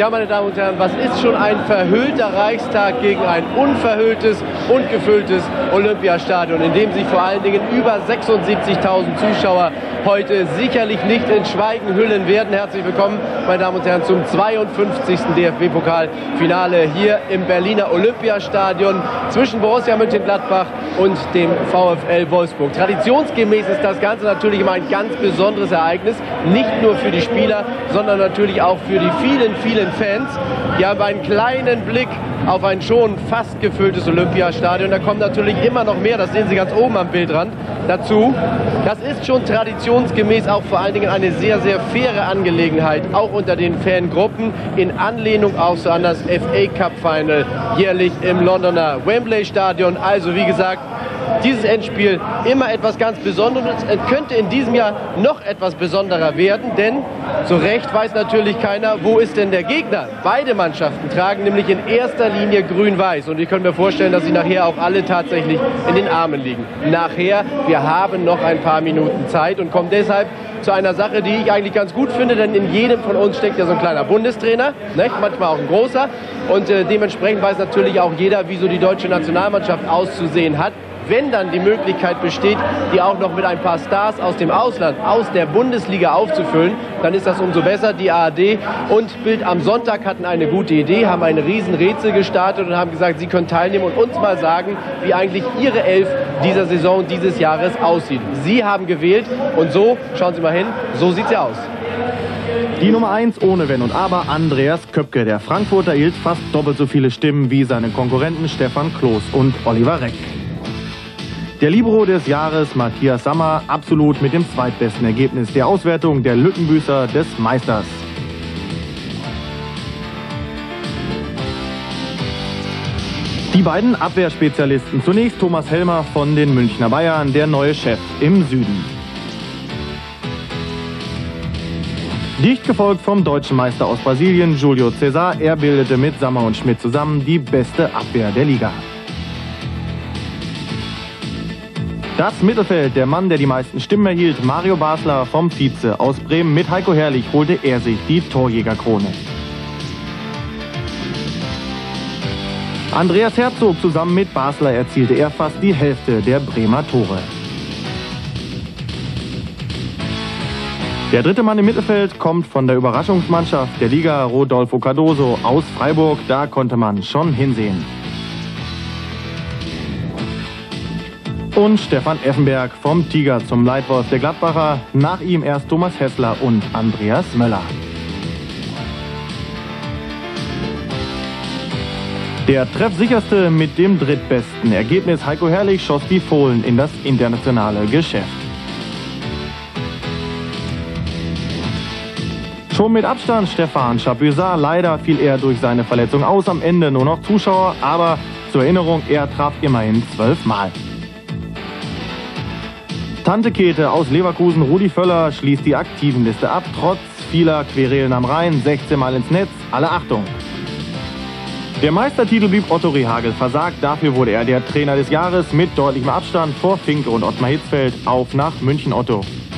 Ja, meine Damen und Herren, was ist schon ein verhüllter Reichstag gegen ein unverhülltes und gefülltes Olympiastadion, in dem sich vor allen Dingen über 76.000 Zuschauer heute sicherlich nicht in Schweigen hüllen werden. Herzlich willkommen, meine Damen und Herren, zum 52. DFB-Pokal-Finale hier im Berliner Olympiastadion zwischen Borussia Mönchengladbach und dem VfL Wolfsburg. Traditionsgemäß ist das Ganze natürlich immer ein ganz besonderes Ereignis, nicht nur für die Spieler, sondern natürlich auch für die vielen, vielen Fans. Die haben einen kleinen Blick auf ein schon fast gefülltes Olympiastadion. Da kommt natürlich immer noch mehr, das sehen Sie ganz oben am Bildrand, dazu. Das ist schon traditionsgemäß auch vor allen Dingen eine sehr, sehr faire Angelegenheit, auch unter den Fangruppen, in Anlehnung auch so an das FA Cup Final jährlich im Londoner Wembley Stadion. Also wie gesagt, dieses Endspiel immer etwas ganz Besonderes. Es könnte in diesem Jahr noch etwas besonderer werden, denn zu Recht weiß natürlich keiner, wo ist denn der Gegner. Beide Mannschaften tragen nämlich in erster Linie grün-weiß und ich könnte mir vorstellen, dass sie nachher auch alle tatsächlich in den Armen liegen. Nachher, wir haben noch ein paar Minuten Zeit und kommen deshalb zu einer Sache, die ich eigentlich ganz gut finde, denn in jedem von uns steckt ja so ein kleiner Bundestrainer, nicht? Manchmal auch ein großer, und dementsprechend weiß natürlich auch jeder, wie so die deutsche Nationalmannschaft auszusehen hat. Wenn dann die Möglichkeit besteht, die auch noch mit ein paar Stars aus dem Ausland, aus der Bundesliga aufzufüllen, dann ist das umso besser. Die ARD und Bild am Sonntag hatten eine gute Idee, haben ein Riesenrätsel gestartet und haben gesagt, sie können teilnehmen und uns mal sagen, wie eigentlich ihre Elf dieser Saison, dieses Jahres aussieht. Sie haben gewählt und so, schauen Sie mal hin, so sieht sie aus. Die Nummer 1 ohne Wenn und Aber, Andreas Köpke. Der Frankfurter erhielt fast doppelt so viele Stimmen wie seine Konkurrenten Stefan Kloß und Oliver Reck. Der Libero des Jahres, Matthias Sammer, absolut mit dem zweitbesten Ergebnis der Auswertung der Lückenbüßer des Meisters. Die beiden Abwehrspezialisten. Zunächst Thomas Helmer von den Münchner Bayern, der neue Chef im Süden. Dicht gefolgt vom deutschen Meister aus Brasilien, Julio César. Er bildete mit Sammer und Schmidt zusammen die beste Abwehr der Liga. Das Mittelfeld, der Mann, der die meisten Stimmen erhielt, Mario Basler vom Vize aus Bremen. Mit Heiko Herrlich holte er sich die Torjägerkrone. Andreas Herzog zusammen mit Basler erzielte er fast die Hälfte der Bremer Tore. Der dritte Mann im Mittelfeld kommt von der Überraschungsmannschaft der Liga, Rodolfo Cardoso aus Freiburg. Da konnte man schon hinsehen. Und Stefan Effenberg vom Tiger zum Leitwolf der Gladbacher. Nach ihm erst Thomas Hessler und Andreas Möller. Der treffsicherste mit dem drittbesten Ergebnis, Heiko Herrlich, schoss die Fohlen in das internationale Geschäft. Schon mit Abstand Stefan Chapuisat. Leider fiel er durch seine Verletzung aus. Am Ende nur noch Zuschauer, aber zur Erinnerung, er traf immerhin 12 Mal. Tante Käthe aus Leverkusen, Rudi Völler, schließt die Aktivenliste ab. Trotz vieler Querelen am Rhein, 16 Mal ins Netz, alle Achtung. Der Meistertitel blieb Otto Rehhagel versagt. Dafür wurde er der Trainer des Jahres mit deutlichem Abstand vor Finke und Ottmar Hitzfeld. Auf nach München, Otto.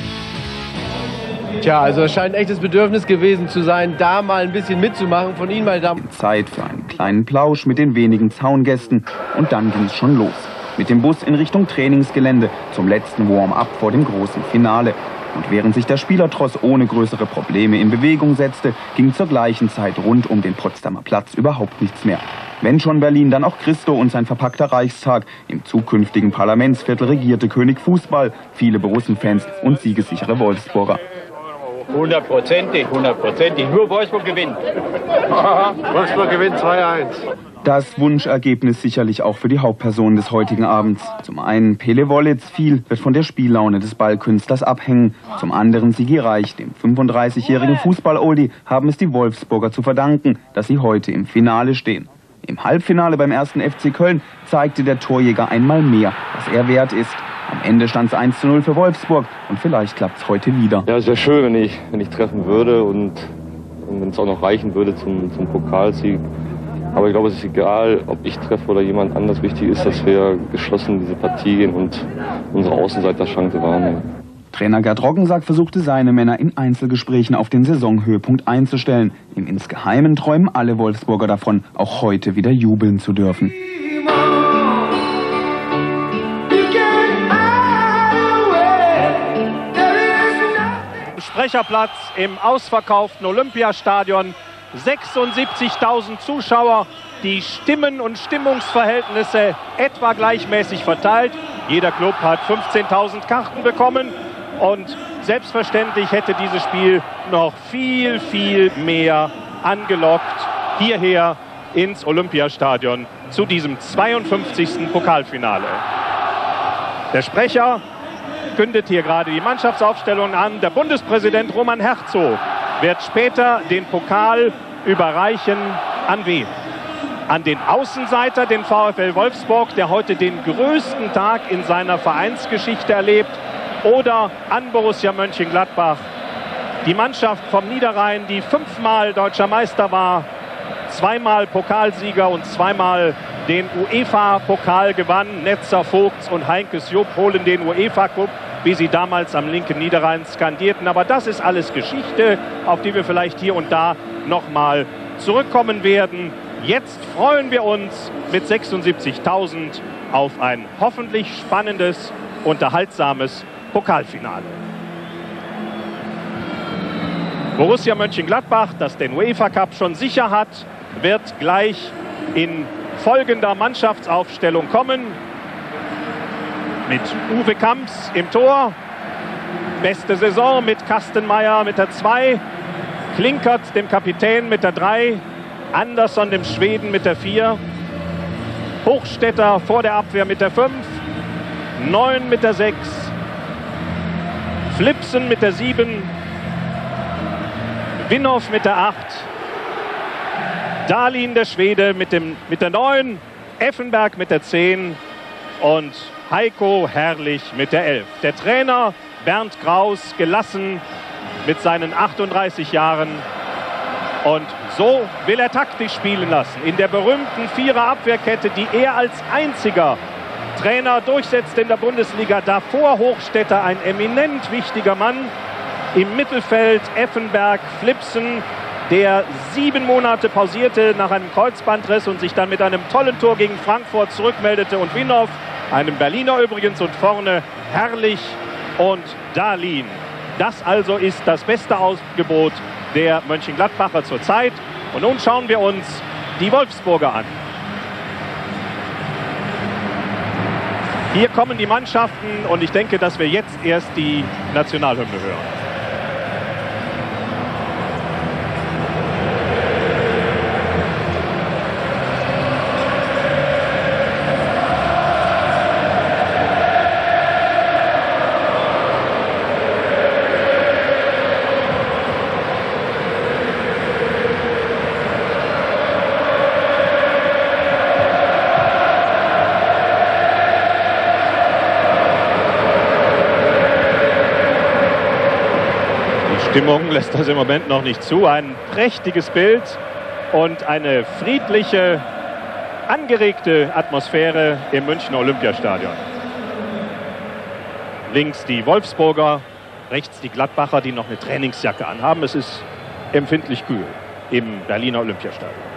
Tja, also es scheint ein echtes Bedürfnis gewesen zu sein, da mal ein bisschen mitzumachen. Von Ihnen, meine Damen. Zeit für einen kleinen Plausch mit den wenigen Zaungästen. Und dann ging es schon los. Mit dem Bus in Richtung Trainingsgelände zum letzten Warm-up vor dem großen Finale. Und während sich der Spielertross ohne größere Probleme in Bewegung setzte, ging zur gleichen Zeit rund um den Potsdamer Platz überhaupt nichts mehr. Wenn schon Berlin, dann auch Christo und sein verpackter Reichstag. Im zukünftigen Parlamentsviertel regierte König Fußball, viele Borussen-Fans und siegessichere Wolfsburger. 100%, nur Wolfsburg gewinnt. Wolfsburg gewinnt 2-1. Das Wunschergebnis sicherlich auch für die Hauptperson des heutigen Abends. Zum einen Pele Wollitz, viel wird von der Spiellaune des Ballkünstlers abhängen. Zum anderen Sigi Reich, dem 35-jährigen Fußball-Oldie, haben es die Wolfsburger zu verdanken, dass sie heute im Finale stehen. Im Halbfinale beim 1. FC Köln zeigte der Torjäger einmal mehr, was er wert ist. Am Ende stand es 1:0 für Wolfsburg und vielleicht klappt es heute wieder. Ja, es wäre schön, wenn ich treffen würde und wenn es auch noch reichen würde zum Pokalsieg. Aber ich glaube, es ist egal, ob ich treffe oder jemand anders. Wichtig ist, dass wir geschlossen in diese Partie gehen und unsere Außenseiterchance wahrnehmen. Trainer Gerd Roggensack versuchte seine Männer in Einzelgesprächen auf den Saisonhöhepunkt einzustellen. Im Insgeheimen träumen alle Wolfsburger davon, auch heute wieder jubeln zu dürfen. Sprecherplatz im ausverkauften Olympiastadion. 76.000 Zuschauer, die Stimmen und Stimmungsverhältnisse etwa gleichmäßig verteilt. Jeder Club hat 15.000 Karten bekommen und selbstverständlich hätte dieses Spiel noch viel, viel mehr angelockt hierher ins Olympiastadion zu diesem 52. Pokalfinale. Der Sprecher kündet hier gerade die Mannschaftsaufstellung an. Der Bundespräsident Roman Herzog wird später den Pokal überreichen an wen? An den Außenseiter, den VfL Wolfsburg, der heute den größten Tag in seiner Vereinsgeschichte erlebt, oder an Borussia Mönchengladbach, die Mannschaft vom Niederrhein, die 5-mal deutscher Meister war, 2-mal Pokalsieger und 2-mal den UEFA-Pokal gewann. Netzer, Vogts und Heinkes Jupp holen den UEFA-Cup, wie sie damals am linken Niederrhein skandierten. Aber das ist alles Geschichte, auf die wir vielleicht hier und da nochmal zurückkommen werden. Jetzt freuen wir uns mit 76.000 auf ein hoffentlich spannendes, unterhaltsames Pokalfinale. Borussia Mönchengladbach, das den UEFA Cup schon sicher hat, wird gleich in folgender Mannschaftsaufstellung kommen. Mit Uwe Kamps im Tor. Beste Saison mit Kastenmeier mit der 2. Klinkert, dem Kapitän, mit der 3. Andersson, dem Schweden, mit der 4. Hochstetter vor der Abwehr mit der 5. 9 mit der 6. Flipsen mit der 7. Winhoff mit der 8. Dahlin, der Schwede, mit der 9. Effenberg mit der 10. Und Heiko Herrlich mit der 11. Der Trainer Bernd Kraus, gelassen mit seinen 38 Jahren. Und so will er taktisch spielen lassen. In der berühmten Vierer-Abwehrkette, die er als einziger Trainer durchsetzt in der Bundesliga. Davor Hochstetter, ein eminent wichtiger Mann. Im Mittelfeld Effenberg, Flipsen, der 7 Monate pausierte nach einem Kreuzbandriss und sich dann mit einem tollen Tor gegen Frankfurt zurückmeldete. Und Winhoff, einem Berliner übrigens, und vorne Herrlich und Dahlin. Das also ist das beste Aufgebot der Mönchengladbacher zurzeit. Und nun schauen wir uns die Wolfsburger an. Hier kommen die Mannschaften und ich denke, dass wir jetzt erst die Nationalhymne hören. Die Stimmung lässt das im Moment noch nicht zu. Ein prächtiges Bild und eine friedliche, angeregte Atmosphäre im Münchner Olympiastadion. Links die Wolfsburger, rechts die Gladbacher, die noch eine Trainingsjacke anhaben. Es ist empfindlich kühl im Berliner Olympiastadion.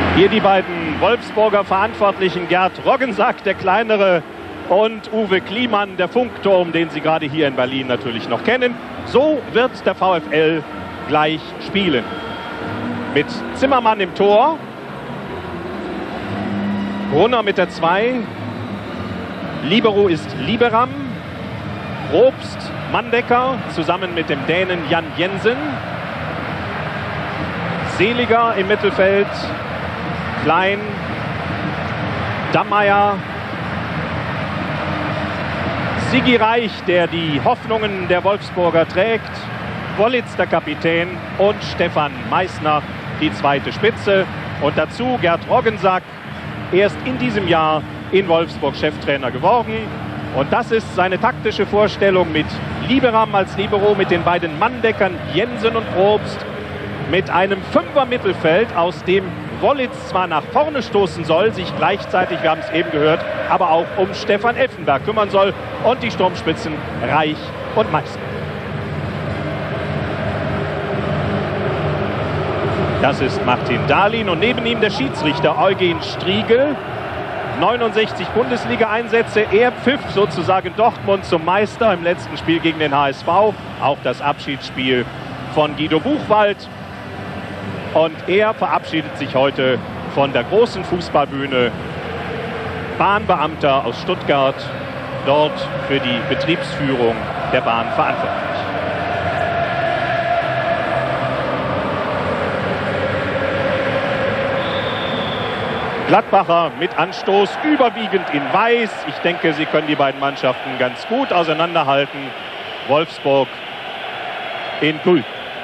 Hier die beiden Wolfsburger Verantwortlichen, Gerd Roggensack, der kleinere, und Uwe Kliemann, der Funkturm, den Sie gerade hier in Berlin natürlich noch kennen. So wird der VfL gleich spielen. Mit Zimmermann im Tor, Brunner mit der 2, Libero ist Liberam, Probst, Mandecker zusammen mit dem Dänen Jan Jensen, Seliger im Mittelfeld, Klein, Dammeier, Sigi Reich, der die Hoffnungen der Wolfsburger trägt, Wollitz der Kapitän und Stefan Meissner die zweite Spitze. Und dazu Gerd Roggensack, erst in diesem Jahr in Wolfsburg Cheftrainer geworden. Und das ist seine taktische Vorstellung mit Liberam als Libero, mit den beiden Manndeckern Jensen und Probst, mit einem Fünfer-Mittelfeld, aus dem Wollitz zwar nach vorne stoßen soll, sich gleichzeitig, wir haben es eben gehört, aber auch um Stefan Effenberg kümmern soll, und die Sturmspitzen Reich und Meissner. Das ist Martin Dahlin und neben ihm der Schiedsrichter Eugen Striegel. 69 Bundesliga-Einsätze. Er pfiff sozusagen Dortmund zum Meister im letzten Spiel gegen den HSV. Auch das Abschiedsspiel von Guido Buchwald. Und er verabschiedet sich heute von der großen Fußballbühne. Bahnbeamter aus Stuttgart, dort für die Betriebsführung der Bahn verantwortlich. Gladbacher mit Anstoß, überwiegend in Weiß. Ich denke, sie können die beiden Mannschaften ganz gut auseinanderhalten. Wolfsburg in Grün.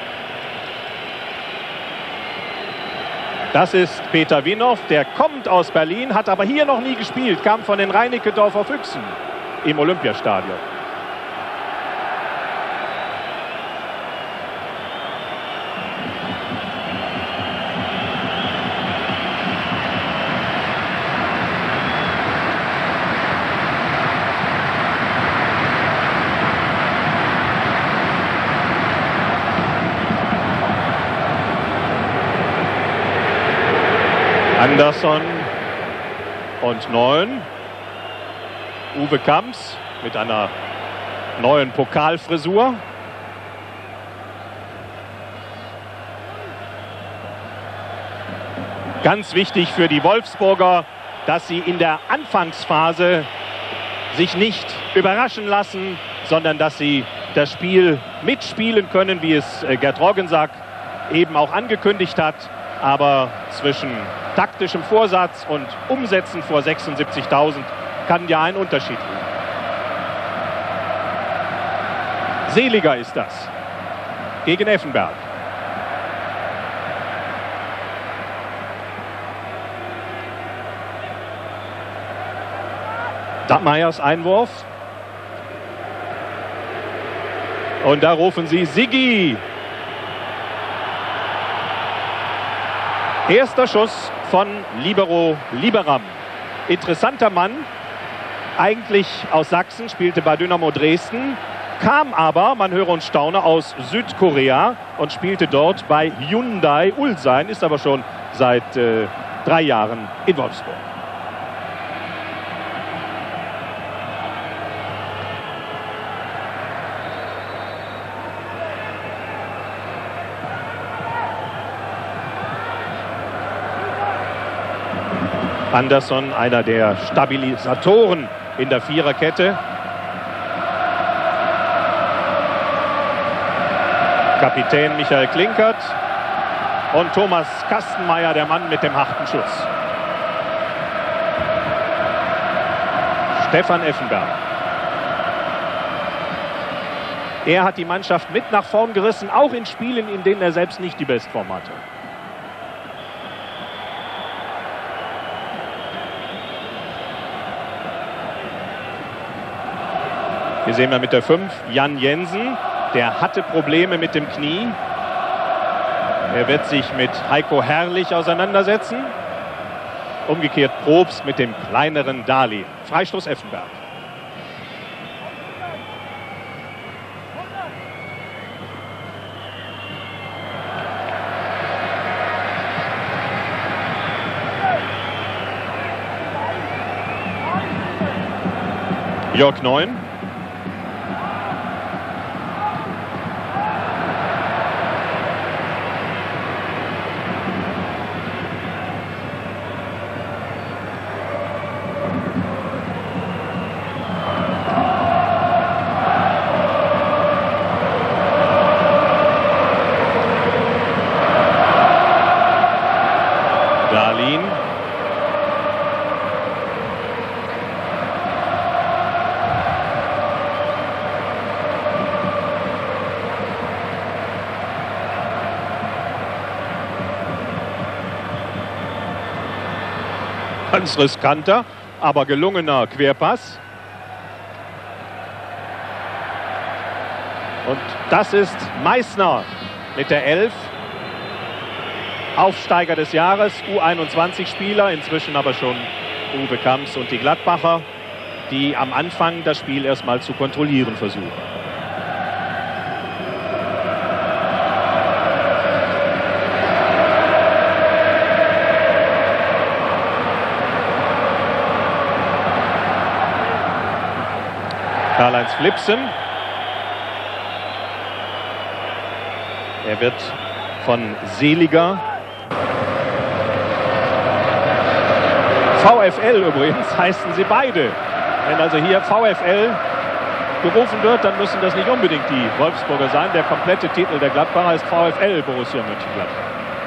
Das ist Peter Winow, der kommt aus Berlin, hat aber hier noch nie gespielt, kam von den Reinickendorfer Füchsen im Olympiastadion. Andersson und 9. Uwe Kamps mit einer neuen Pokalfrisur. Ganz wichtig für die Wolfsburger, dass sie in der Anfangsphase sich nicht überraschen lassen, sondern dass sie das Spiel mitspielen können, wie es Gerd Roggensack eben auch angekündigt hat. Aber zwischen taktischem Vorsatz und Umsetzen vor 76.000 kann ja ein Unterschied liegen. Seliger ist das gegen Effenberg. Dammeiers Einwurf. Und da rufen sie Sigi. Erster Schuss von Libero Liberam. Interessanter Mann, eigentlich aus Sachsen, spielte bei Dynamo Dresden, kam aber, man höre und staune, aus Südkorea und spielte dort bei Hyundai Ulsan, ist aber schon seit 3 Jahren in Wolfsburg. Andersson, einer der Stabilisatoren in der Viererkette. Kapitän Michael Klinkert und Thomas Kastenmeier, der Mann mit dem harten Schuss. Stefan Effenberg. Er hat die Mannschaft mit nach vorn gerissen, auch in Spielen, in denen er selbst nicht die Bestform hatte. Hier sehen wir mit der 5 Jan Jensen. Der hatte Probleme mit dem Knie. Er wird sich mit Heiko Herrlich auseinandersetzen. Umgekehrt Probst mit dem kleineren Dahlin. Freistoß Effenberg. Jörg Neun. Dahlin. Ganz riskanter, aber gelungener Querpass. Und das ist Meissner mit der 11. Aufsteiger des Jahres, U21-Spieler, inzwischen aber schon Uwe Kamps und die Gladbacher, die am Anfang das Spiel erstmal zu kontrollieren versuchen. Karl-Heinz Flipsen. Er wird von Seliger. VfL übrigens heißen sie beide. Wenn also hier VfL gerufen wird, dann müssen das nicht unbedingt die Wolfsburger sein. Der komplette Titel der Gladbacher ist VfL Borussia Mönchengladbach.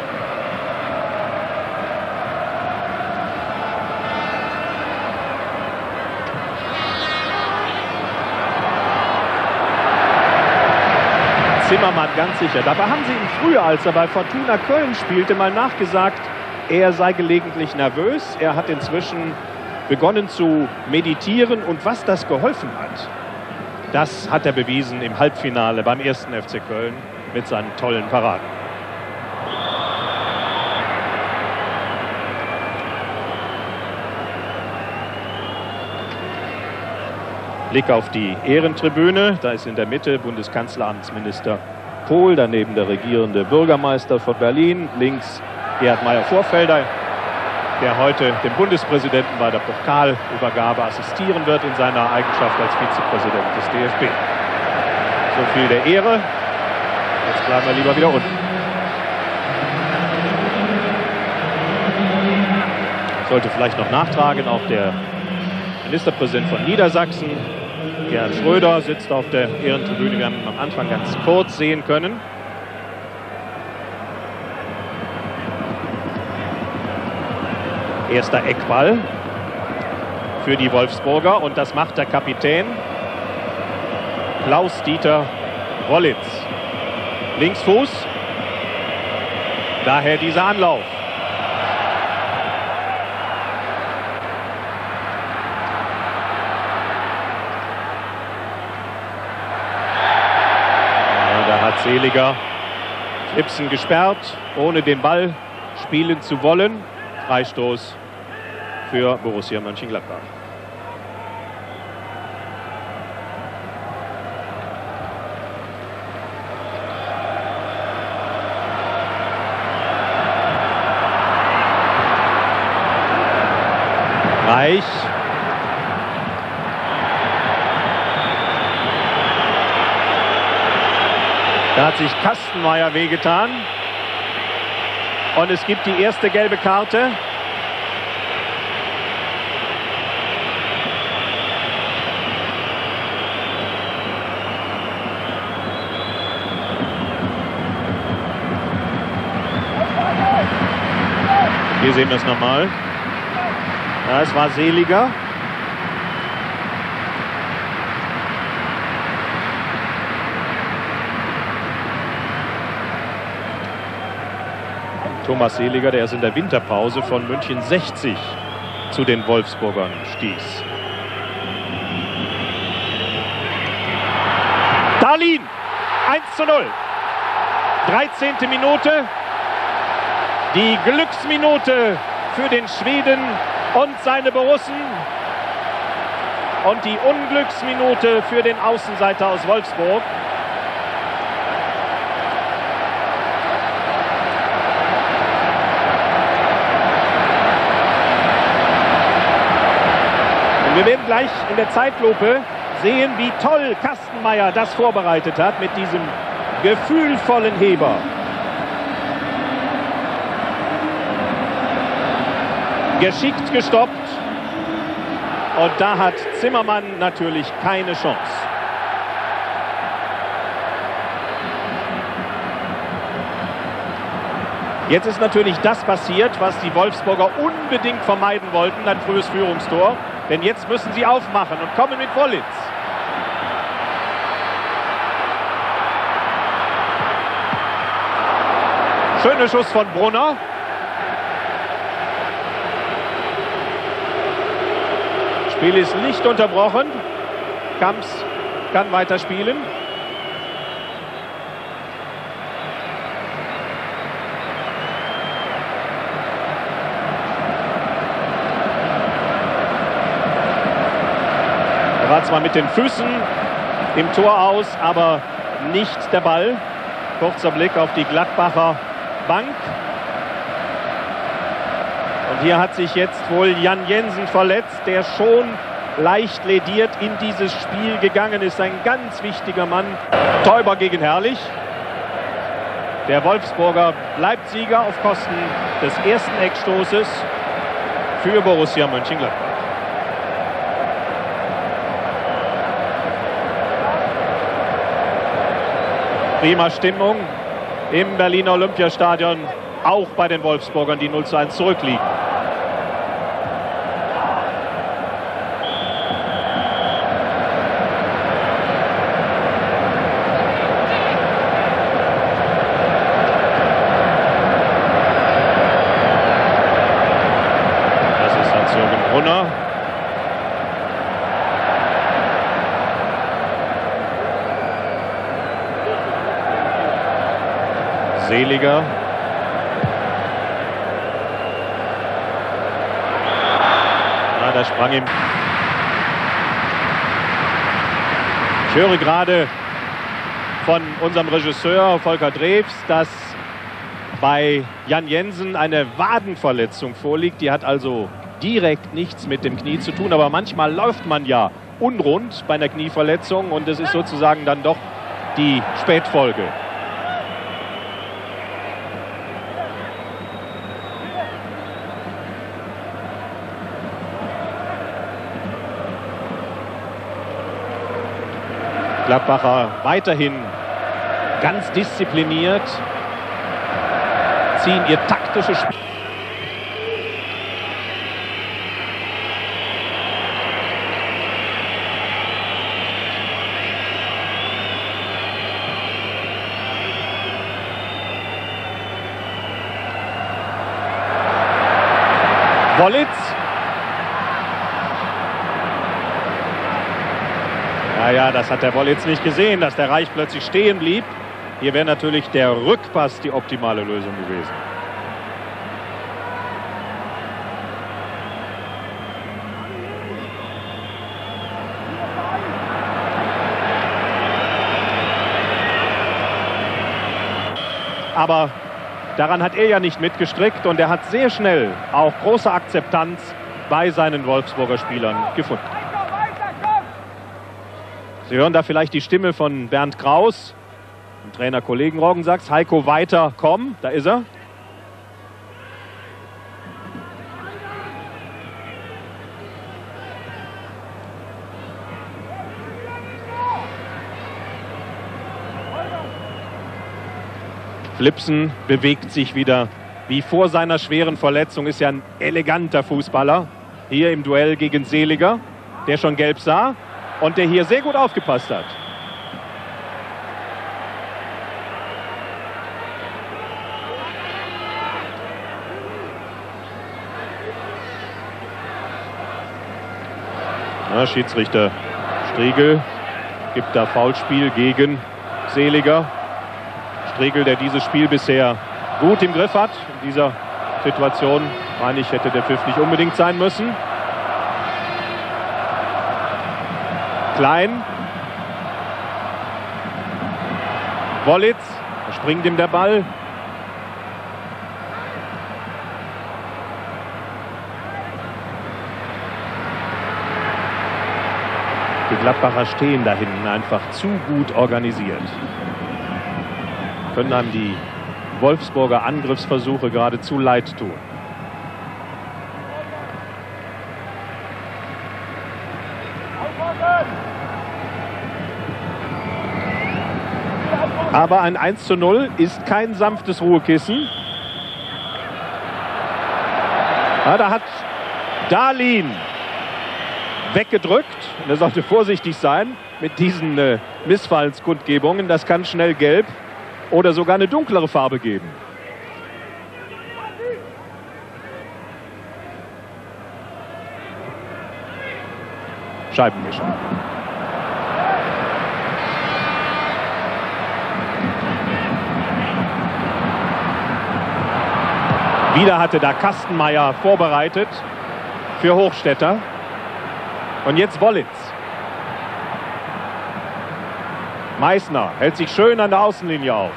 Zimmermann ganz sicher. Dabei haben sie ihm früher, als er bei Fortuna Köln spielte, mal nachgesagt, er sei gelegentlich nervös. Er hat inzwischen begonnen zu meditieren und was das geholfen hat, das hat er bewiesen im Halbfinale beim 1. FC Köln mit seinen tollen Paraden. Blick auf die Ehrentribüne. Da ist in der Mitte Bundeskanzleramtsminister Pohl, daneben der regierende Bürgermeister von Berlin, links Gerhard Meyer-Vorfelder, der heute dem Bundespräsidenten bei der Pokalübergabe assistieren wird in seiner Eigenschaft als Vizepräsident des DFB. So viel der Ehre. Jetzt bleiben wir lieber wieder unten. Sollte vielleicht noch nachtragen, auch der Ministerpräsident von Niedersachsen, Gerhard Schröder, sitzt auf der Ehrentribüne. Wir haben ihn am Anfang ganz kurz sehen können. Erster Eckball für die Wolfsburger und das macht der Kapitän Klaus-Dieter Wollitz. Linksfuß, daher dieser Anlauf. Ja, da hat Seliger Flipsen gesperrt, ohne den Ball spielen zu wollen. Freistoß für Borussia Mönchengladbach. Reich. Da hat sich Kastenmeier wehgetan. Und es gibt die erste gelbe Karte. Hier sehen wir es nochmal. Ja, es war Seliger. Thomas Seliger, der erst in der Winterpause von München 60 zu den Wolfsburgern stieß. Dahlin, 1:0. 13. Minute. Die Glücksminute für den Schweden und seine Borussen. Und die Unglücksminute für den Außenseiter aus Wolfsburg. Wir werden gleich in der Zeitlupe sehen, wie toll Kastenmeier das vorbereitet hat mit diesem gefühlvollen Heber. Geschickt gestoppt. Und da hat Zimmermann natürlich keine Chance. Jetzt ist natürlich das passiert, was die Wolfsburger unbedingt vermeiden wollten, ein frühes Führungstor. Denn jetzt müssen sie aufmachen und kommen mit Wollitz. Schöner Schuss von Brunner. Spiel ist nicht unterbrochen. Kamps kann weiterspielen. Er war zwar mit den Füßen im Tor aus, aber nicht der Ball. Kurzer Blick auf die Gladbacher Bank. Und hier hat sich jetzt wohl Jan Jensen verletzt, der schon leicht lediert in dieses Spiel gegangen ist. Ein ganz wichtiger Mann. Teuber gegen Herrlich. Der Wolfsburger bleibt Sieger auf Kosten des ersten Eckstoßes für Borussia Mönchengladbach. Prima Stimmung im Berliner Olympiastadion, auch bei den Wolfsburgern, die 0:1 zurückliegen. Das ist Hans-Jürgen Brunner. Seliger. Ja, da sprang ihm. Ich höre gerade von unserem Regisseur Volker Drews, dass bei Jan Jensen eine Wadenverletzung vorliegt. Die hat also direkt nichts mit dem Knie zu tun, aber manchmal läuft man ja unrund bei einer Knieverletzung und es ist sozusagen dann doch die Spätfolge. Gladbacher weiterhin ganz diszipliniert, ziehen ihr taktisches Spiel. Wollitz. Ja, das hat der Wollitz nicht gesehen, dass der Reich plötzlich stehen blieb. Hier wäre natürlich der Rückpass die optimale Lösung gewesen. Aber daran hat er ja nicht mitgestrickt und er hat sehr schnell auch große Akzeptanz bei seinen Wolfsburger Spielern gefunden. Sie hören da vielleicht die Stimme von Bernd Kraus, dem Trainer Kollegen Roggen sagt, Heiko, weiter, komm, da ist er. Flipsen bewegt sich wieder wie vor seiner schweren Verletzung, ist ja ein eleganter Fußballer. Hier im Duell gegen Seliger, der schon gelb sah. Und der hier sehr gut aufgepasst hat. Ja, Schiedsrichter Striegel gibt da Foulspiel gegen Seliger. Striegel, der dieses Spiel bisher gut im Griff hat. In dieser Situation, meine ich, hätte der Pfiff nicht unbedingt sein müssen. Klein. Wollitz. Da springt ihm der Ball. Die Gladbacher stehen da hinten einfach zu gut organisiert. Können einem die Wolfsburger Angriffsversuche geradezu leid tun. Aber ein 1:0 ist kein sanftes Ruhekissen. Ja, da hat Dahlin weggedrückt. Und er sollte vorsichtig sein mit diesen Missfallenskundgebungen. Das kann schnell gelb oder sogar eine dunklere Farbe geben. Scheibenwischer. Wieder hatte da Kastenmeier vorbereitet für Hochstädter. Und jetzt Wollitz. Meissner hält sich schön an der Außenlinie auf.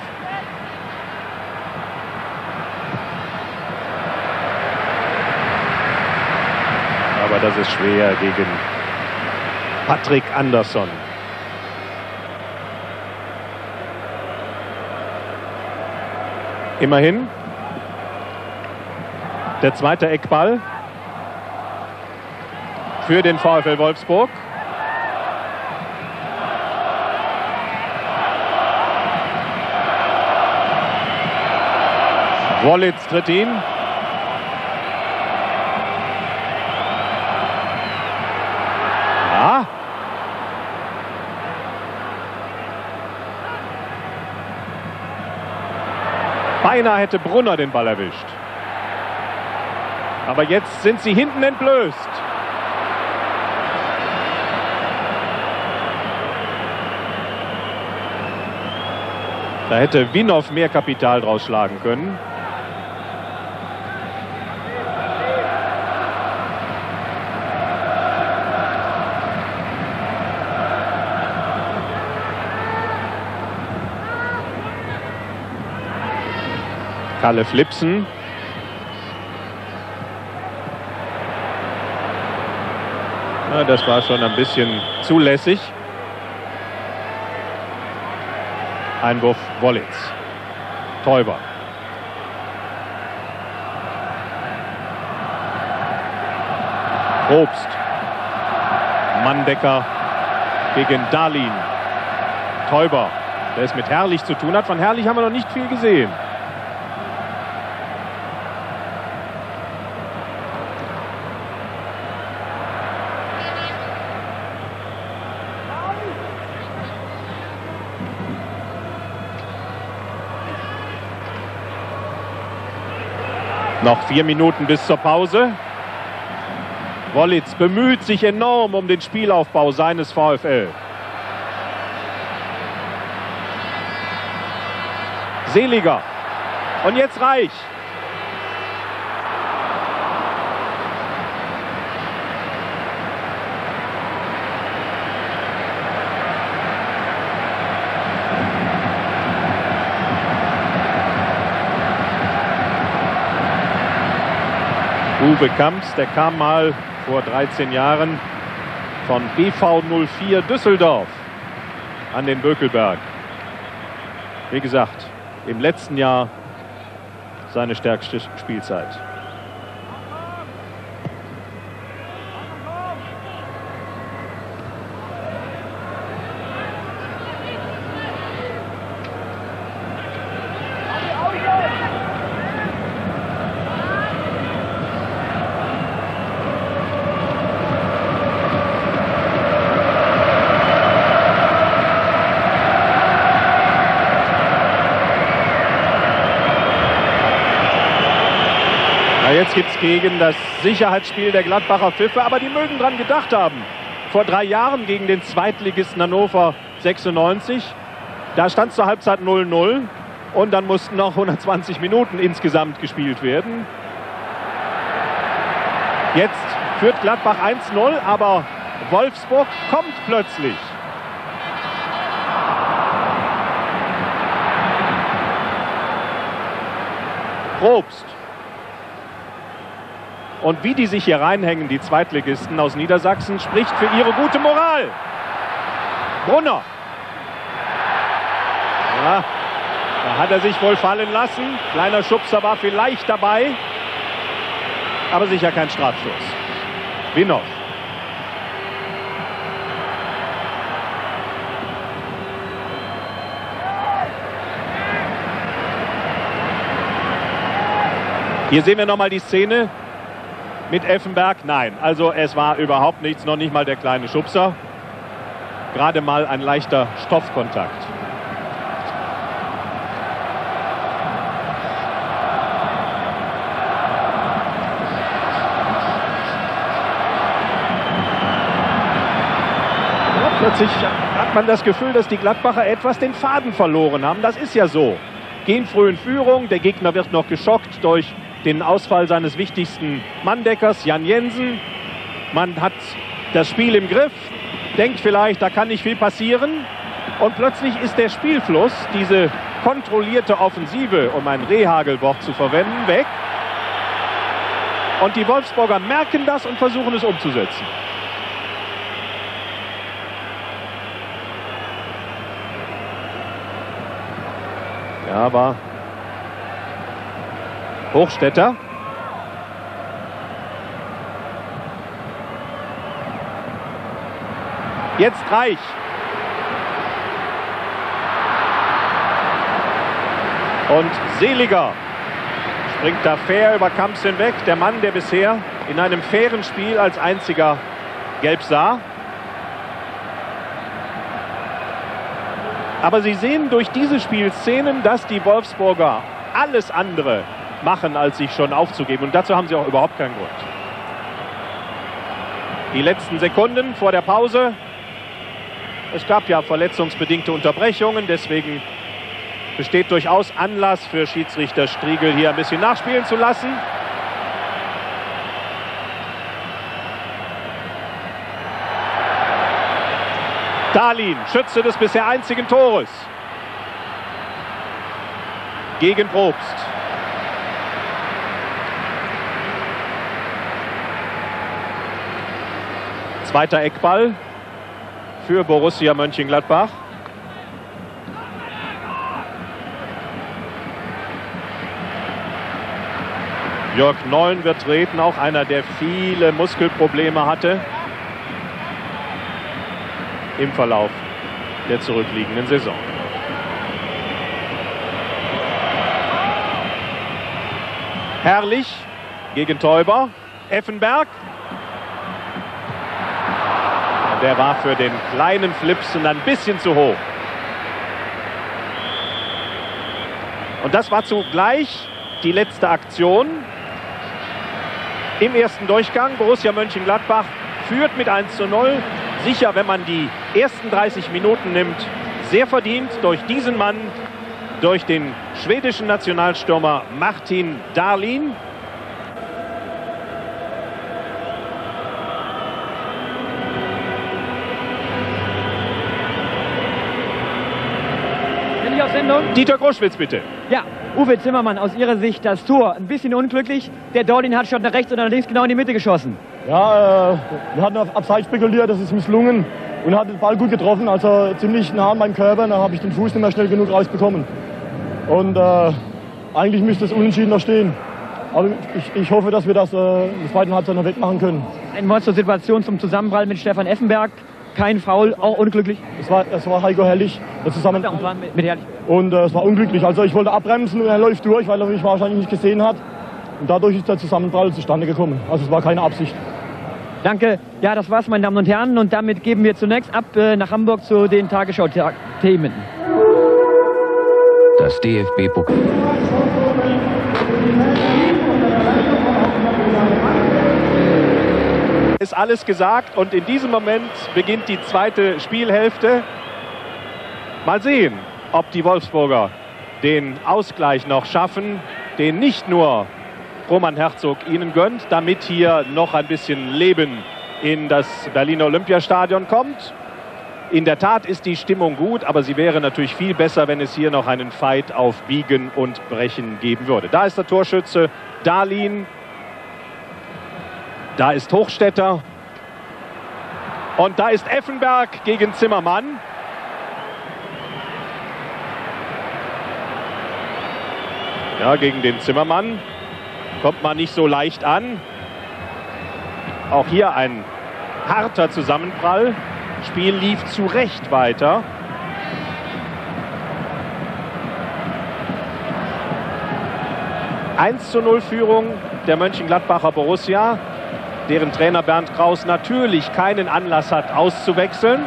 Aber das ist schwer gegen Patrick Andersson. Immerhin der zweite Eckball für den VfL Wolfsburg. Wollitz tritt ihn. Ja. Beinahe hätte Brunner den Ball erwischt. Aber jetzt sind sie hinten entblößt. Da hätte Winhoff mehr Kapital draus schlagen können. Kalle Flipsen. Ja, das war schon ein bisschen zulässig. Einwurf Wollitz. Teuber. Probst. Manndecker gegen Dahlin. Teuber, der es mit Herrlich zu tun hat. Von Herrlich haben wir noch nicht viel gesehen. Noch 4 Minuten bis zur Pause. Wollitz bemüht sich enorm um den Spielaufbau seines VfL. Seliger. Und jetzt Reich. Uwe Kamps, der kam mal vor 13 Jahren von BV 04 Düsseldorf an den Bökelberg. Wie gesagt, im letzten Jahr seine stärkste Spielzeit. Jetzt gibt es gegen das Sicherheitsspiel der Gladbacher Pfiffe, aber die mögen dran gedacht haben. Vor 3 Jahren gegen den Zweitligisten Hannover 96, da stand es zur Halbzeit 0:0 und dann mussten noch 120 Minuten insgesamt gespielt werden. Jetzt führt Gladbach 1:0, aber Wolfsburg kommt plötzlich. Probst. Und wie die sich hier reinhängen, die Zweitligisten aus Niedersachsen, spricht für ihre gute Moral. Brunner. Ja, da hat er sich wohl fallen lassen. Kleiner Schubser war vielleicht dabei. Aber sicher kein Strafstoß. Winnow. Hier sehen wir nochmal die Szene mit Effenberg. Nein, also es war überhaupt nichts, noch nicht mal der kleine Schubser. Gerade mal ein leichter Stoffkontakt. Plötzlich hat man das Gefühl, dass die Gladbacher etwas den Faden verloren haben. Das ist ja so. Gehen früh in Führung, der Gegner wird noch geschockt durch den Ausfall seines wichtigsten Manndeckers, Jan Jensen. Man hat das Spiel im Griff, denkt vielleicht, da kann nicht viel passieren. Und plötzlich ist der Spielfluss, diese kontrollierte Offensive, um ein Rehagel-Wort zu verwenden, weg. Und die Wolfsburger merken das und versuchen es umzusetzen. Ja, aber Hochstetter. Jetzt Reich. Und Seliger springt da fair über Kamps hinweg. Der Mann, der bisher in einem fairen Spiel als einziger gelb sah. Aber Sie sehen durch diese Spielszenen, dass die Wolfsburger alles andere machen, als sich schon aufzugeben. Und dazu haben sie auch überhaupt keinen Grund. Die letzten Sekunden vor der Pause. Es gab ja verletzungsbedingte Unterbrechungen. Deswegen besteht durchaus Anlass für Schiedsrichter Striegel, hier ein bisschen nachspielen zu lassen. Dahlin, Schütze des bisher einzigen Tores. Gegen Probst. Zweiter Eckball für Borussia Mönchengladbach. Jörg Neun wird treten, auch einer, der viele Muskelprobleme hatte im Verlauf der zurückliegenden Saison. Herrlich gegen Teuber. Effenberg. Der war für den kleinen Flipsen ein bisschen zu hoch. Und das war zugleich die letzte Aktion im ersten Durchgang. Borussia Mönchengladbach führt mit 1:0. Sicher, wenn man die ersten 30 Minuten nimmt, sehr verdient durch diesen Mann, durch den schwedischen Nationalstürmer Martin Dahlin. Bin ich auf Sendung? Dieter Groschwitz, bitte. Ja, Uwe Zimmermann, aus Ihrer Sicht das Tor ein bisschen unglücklich. Der Dahlin hat schon nach rechts oder nach links genau in die Mitte geschossen. Ja, wir hatten auf Abseits spekuliert, das ist misslungen und hat den Ball gut getroffen, also ziemlich nah an meinem Körper, da habe ich den Fuß nicht mehr schnell genug rausbekommen. Und eigentlich müsste es unentschieden noch stehen. Aber ich hoffe, dass wir das in der zweiten Halbzeit noch wegmachen können. Ein Wort zur Situation zum Zusammenprall mit Stefan Effenberg. Kein Foul, auch unglücklich. Es war Heiko Herrlich, der Zusammenprall. Mit Herrlich. Und es war unglücklich. Also ich wollte abbremsen und er läuft durch, weil er mich wahrscheinlich nicht gesehen hat. Und dadurch ist der Zusammenprall zustande gekommen. Also es war keine Absicht. Danke. Ja, das war's, meine Damen und Herren. Und damit geben wir zunächst ab nach Hamburg zu den Tagesschau-Themen. Das DFB-Pokal. Ist alles gesagt und in diesem Moment beginnt die zweite Spielhälfte. Mal sehen, ob die Wolfsburger den Ausgleich noch schaffen, den nicht nur Roman Herzog ihnen gönnt, damit hier noch ein bisschen Leben in das Berliner Olympiastadion kommt. In der Tat ist die Stimmung gut, aber sie wäre natürlich viel besser, wenn es hier noch einen Fight auf Biegen und Brechen geben würde. Da ist der Torschütze Dahlin. Da ist Hochstetter. Und da ist Effenberg gegen Zimmermann. Ja, gegen den Zimmermann kommt man nicht so leicht an. Auch hier ein harter Zusammenprall. Spiel lief zu Recht weiter. (1:0) Führung der Mönchengladbacher Borussia, deren Trainer Bernd Kraus natürlich keinen Anlass hat, auszuwechseln.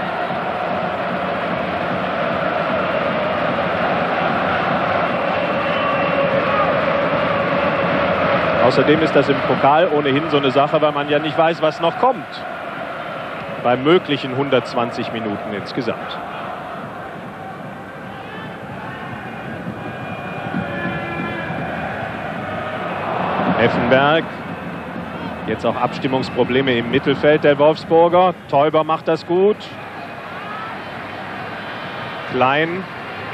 Außerdem ist das im Pokal ohnehin so eine Sache, weil man ja nicht weiß, was noch kommt. Bei möglichen 120 Minuten insgesamt. Effenberg. Jetzt auch Abstimmungsprobleme im Mittelfeld der Wolfsburger. Teuber macht das gut. Klein.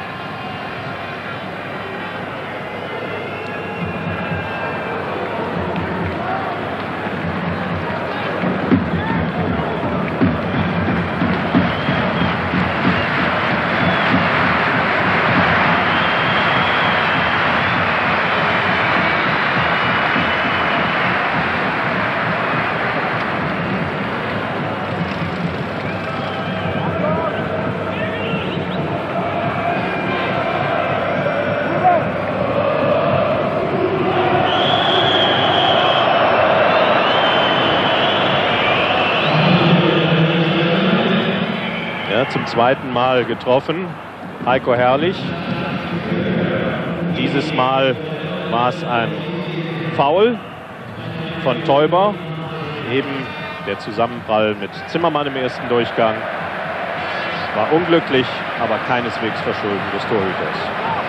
Zum zweiten Mal getroffen, Heiko Herrlich. Dieses Mal war es ein Foul von Teuber. Eben der Zusammenprall mit Zimmermann im ersten Durchgang. War unglücklich, aber keineswegs Verschulden des Torhüters.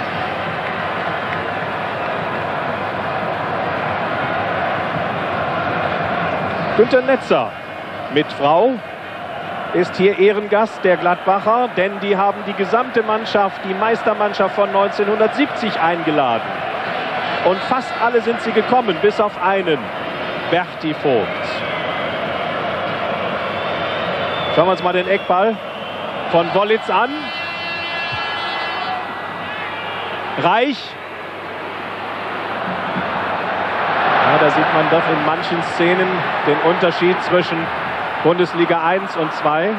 Günter Netzer mit Frau ist hier Ehrengast der Gladbacher, denn die haben die gesamte Mannschaft, die Meistermannschaft von 1970 eingeladen. Und fast alle sind sie gekommen, bis auf einen, Berti Vogt. Schauen wir uns mal den Eckball von Wollitz an. Reich. Ja, da sieht man doch in manchen Szenen den Unterschied zwischen Bundesliga 1 und 2.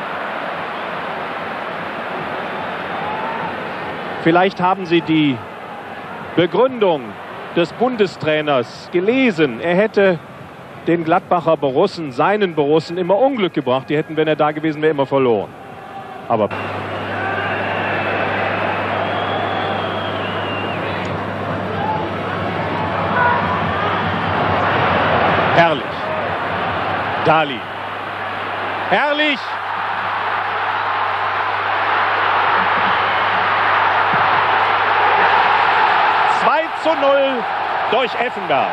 Vielleicht haben Sie die Begründung des Bundestrainers gelesen. Er hätte den Gladbacher Borussen, seinen Borussen, immer Unglück gebracht. Die hätten, wenn er da gewesen wäre, immer verloren. Aber Herrlich. Dali. Herrlich! (2:0) durch Effenberg.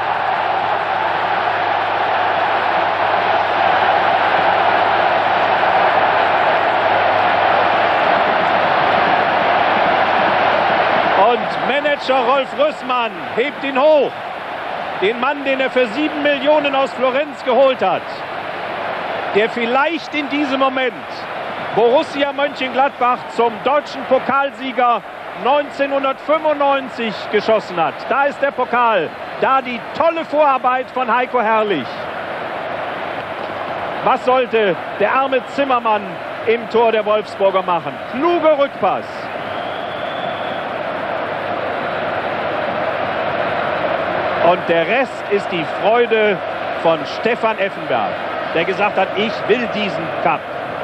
Und Manager Rolf Rüssmann hebt ihn hoch. Den Mann, den er für 7 Millionen aus Florenz geholt hat. Der vielleicht in diesem Moment Borussia Mönchengladbach zum deutschen Pokalsieger 1995 geschossen hat. Da ist der Pokal, da die tolle Vorarbeit von Heiko Herrlich. Was sollte der arme Zimmermann im Tor der Wolfsburger machen? Kluger Rückpass. Und der Rest ist die Freude von Stefan Effenberg, der gesagt hat, ich will diesen Cup.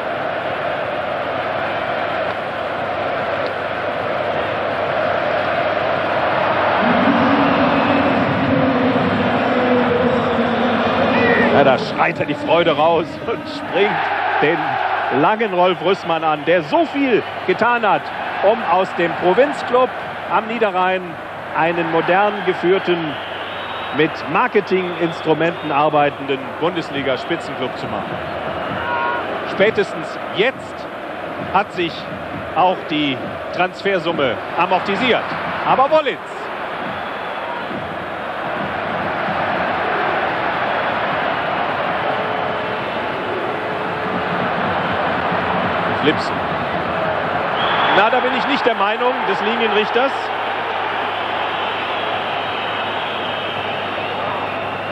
Ja, da schreit er die Freude raus und springt den langen Rolf Rüssmann an, der so viel getan hat, um aus dem Provinzclub am Niederrhein einen modern geführten, mit Marketinginstrumenten arbeitenden Bundesliga-Spitzenclub zu machen. Spätestens jetzt hat sich auch die Transfersumme amortisiert. Aber Wollitz. Flipsen. Na, da bin ich nicht der Meinung des Linienrichters.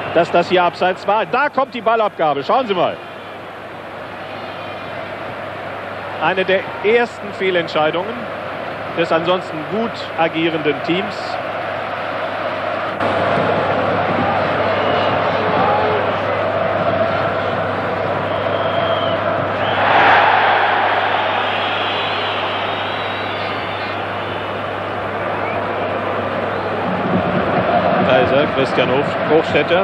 dass das hier abseits war. Da kommt die Ballabgabe. Schauen Sie mal. Eine der ersten Fehlentscheidungen des ansonsten gut agierenden Teams. Da ist er, Christian Hochstetter.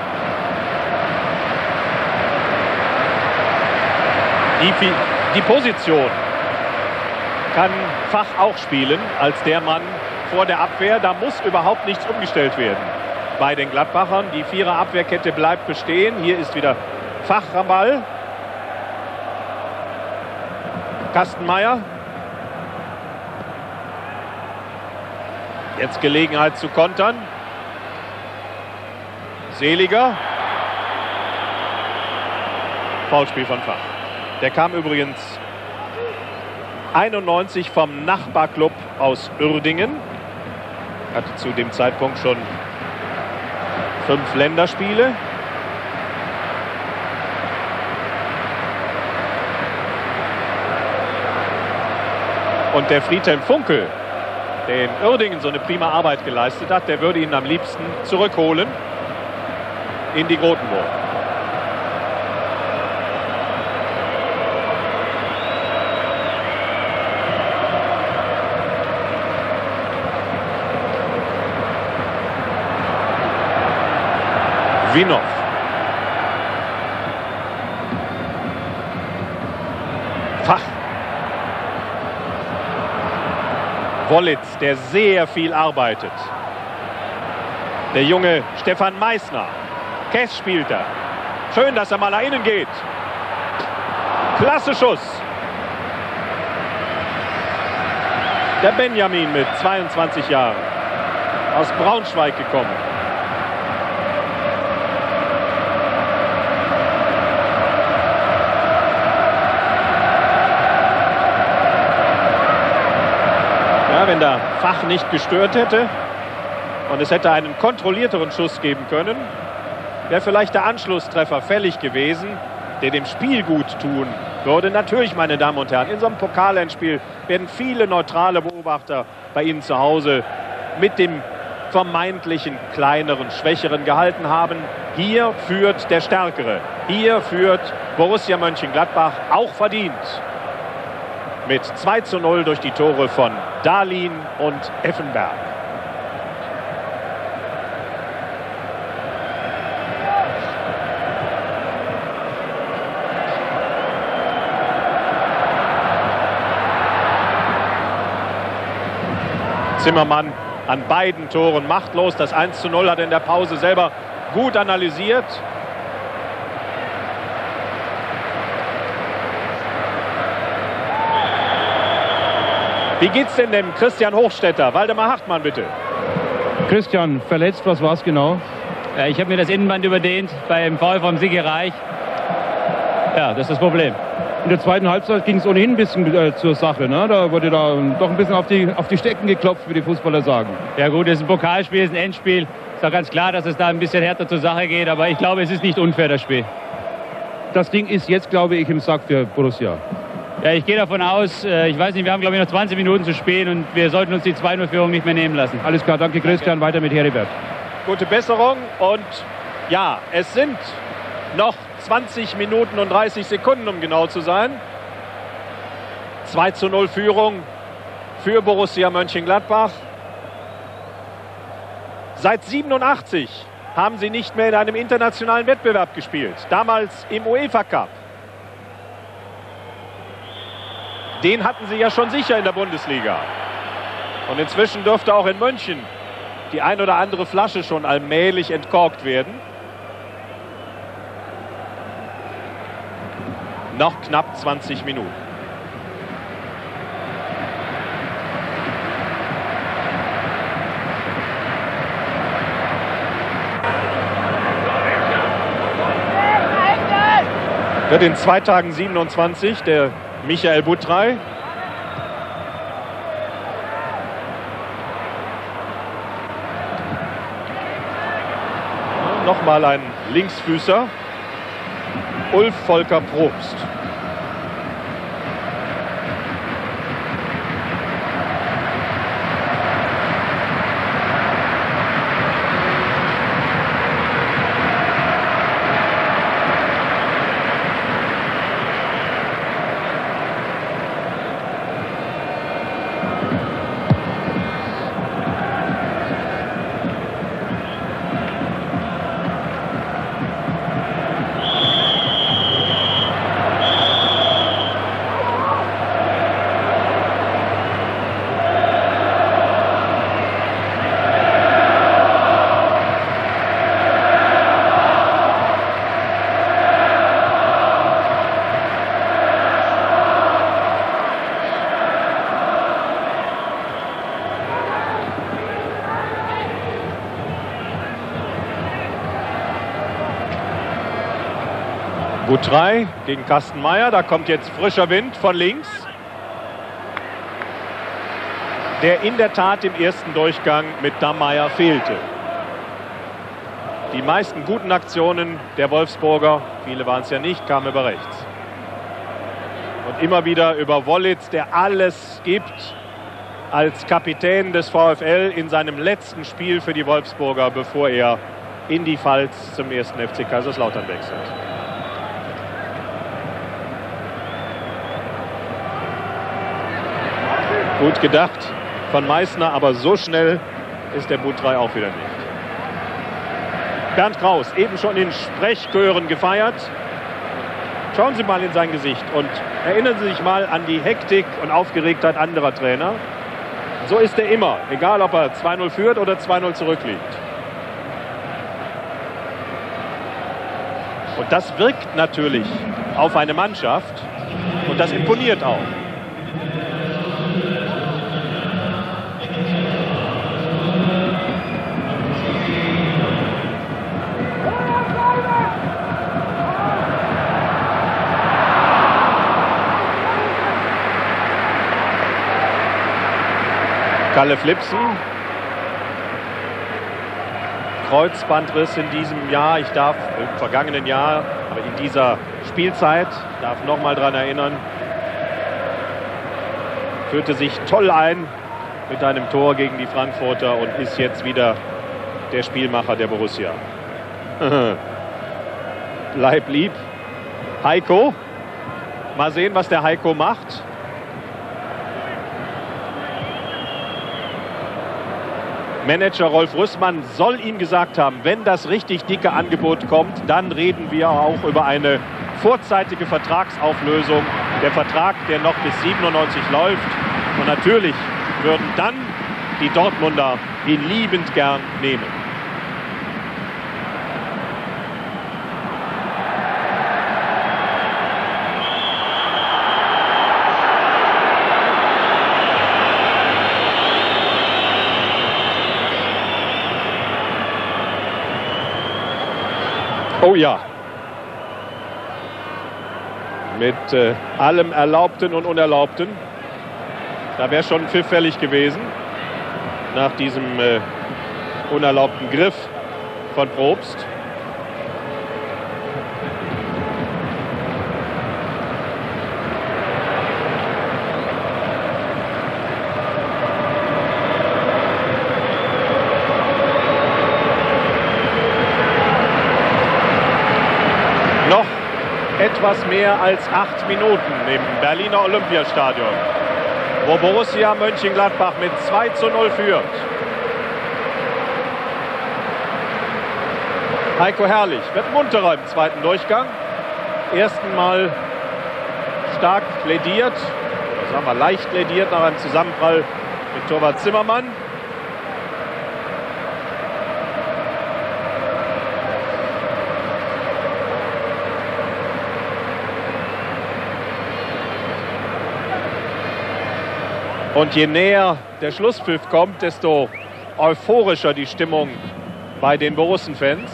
Die Position kann Fach auch spielen als der Mann vor der Abwehr. Da muss überhaupt nichts umgestellt werden bei den Gladbachern. Die Vierer-Abwehrkette bleibt bestehen. Hier ist wieder Fach am Ball. Kastenmeier. Jetzt Gelegenheit zu kontern. Seliger. Foulspiel von Fach. Der kam übrigens 91 vom Nachbarclub aus Uerdingen. Hatte zu dem Zeitpunkt schon 5 Länderspiele. Und der Friedhelm Funkel, der in Uerdingen so eine prima Arbeit geleistet hat, der würde ihn am liebsten zurückholen in die Grotenburg. Winov. Fach. Wollitz, der sehr viel arbeitet. Der junge Stefan Meissner. Kess spielt er. Schön, dass er mal nach innen geht. Klasse Schuss. Der Benjamin mit 22 Jahren. Aus Braunschweig gekommen. Wenn der Fach nicht gestört hätte und es hätte einen kontrollierteren Schuss geben können, wäre vielleicht der Anschlusstreffer fällig gewesen, der dem Spiel gut tun würde. Natürlich, meine Damen und Herren, in so einem Pokalendspiel werden viele neutrale Beobachter bei Ihnen zu Hause mit dem vermeintlichen kleineren, schwächeren gehalten haben. Hier führt der Stärkere. Hier führt Borussia Mönchengladbach auch verdient. Mit 2:0 durch die Tore von Dahlin und Effenberg. Zimmermann an beiden Toren machtlos. Das 1:0 hat er in der Pause selber gut analysiert. Wie geht's denn dem Christian Hochstetter? Waldemar Hartmann, bitte. Christian, verletzt, was war's genau? Ich habe mir das Innenband überdehnt beim Foul vom Sigi Reich. Ja, das ist das Problem. In der zweiten Halbzeit ging es ohnehin ein bisschen zur Sache. Ne? Da wurde da doch ein bisschen auf die Stecken geklopft, wie die Fußballer sagen. Ja gut, es ist ein Pokalspiel, es ist ein Endspiel. Ist doch ganz klar, dass es da ein bisschen härter zur Sache geht. Aber ich glaube, es ist nicht unfair, das Spiel. Das Ding ist jetzt, glaube ich, im Sack für Borussia. Ja, ich gehe davon aus, ich weiß nicht, wir haben, glaube ich, noch 20 Minuten zu spielen und wir sollten uns die 2:0-Führung nicht mehr nehmen lassen. Alles klar, danke Christian, weiter mit Heribert. Gute Besserung und ja, es sind noch 20 Minuten und 30 Sekunden, um genau zu sein. 2:0 Führung für Borussia Mönchengladbach. Seit 87 haben sie nicht mehr in einem internationalen Wettbewerb gespielt. Damals im UEFA Cup. Den hatten sie ja schon sicher in der Bundesliga. Und inzwischen dürfte auch in München die ein oder andere Flasche schon allmählich entkorkt werden. Noch knapp 20 Minuten. Wird in 2 Tagen 27 der Michael Buttray. nochmal ein Linksfüßer. Ulf Volker Probst. Gut 3 gegen Kastenmeier. Da kommt jetzt frischer Wind von links, der in der Tat im ersten Durchgang mit Dammeier fehlte. Die meisten guten Aktionen der Wolfsburger, viele waren es ja nicht, kamen über rechts. Und immer wieder über Wollitz, der alles gibt als Kapitän des VfL in seinem letzten Spiel für die Wolfsburger, bevor er in die Pfalz zum 1. FC Kaiserslautern wechselt. Gut gedacht von Meißner, aber so schnell ist der Butrei auch wieder nicht. Bernd Kraus, eben schon in Sprechchören gefeiert. Schauen Sie mal in sein Gesicht und erinnern Sie sich mal an die Hektik und Aufgeregtheit anderer Trainer. So ist er immer, egal ob er 2-0 führt oder 2-0 zurückliegt. Und das wirkt natürlich auf eine Mannschaft und das imponiert auch. Kalle Flipsen, Kreuzbandriss in diesem Jahr, im vergangenen Jahr, aber in dieser Spielzeit, darf noch mal dran erinnern, führte sich toll ein mit einem Tor gegen die Frankfurter und ist jetzt wieder der Spielmacher der Borussia. Bleib lieb. Heiko, mal sehen, was der Heiko macht. Manager Rolf Rüssmann soll ihm gesagt haben, wenn das richtig dicke Angebot kommt, dann reden wir auch über eine vorzeitige Vertragsauflösung. Der Vertrag, der noch bis 97 läuft. Und natürlich würden dann die Dortmunder ihn liebend gern nehmen. Oh ja, mit allem Erlaubten und Unerlaubten. Da wäre schon ein Pfiff fällig gewesen nach diesem unerlaubten Griff von Probst. Etwas mehr als 8 Minuten im Berliner Olympiastadion, wo Borussia Mönchengladbach mit 2:0 führt. Heiko Herrlich wird munterer im zweiten Durchgang. Ersten Mal stark plädiert, oder sagen wir leicht plädiert nach einem Zusammenprall mit Torwart Zimmermann. Und je näher der Schlusspfiff kommt, desto euphorischer die Stimmung bei den Borussen-Fans.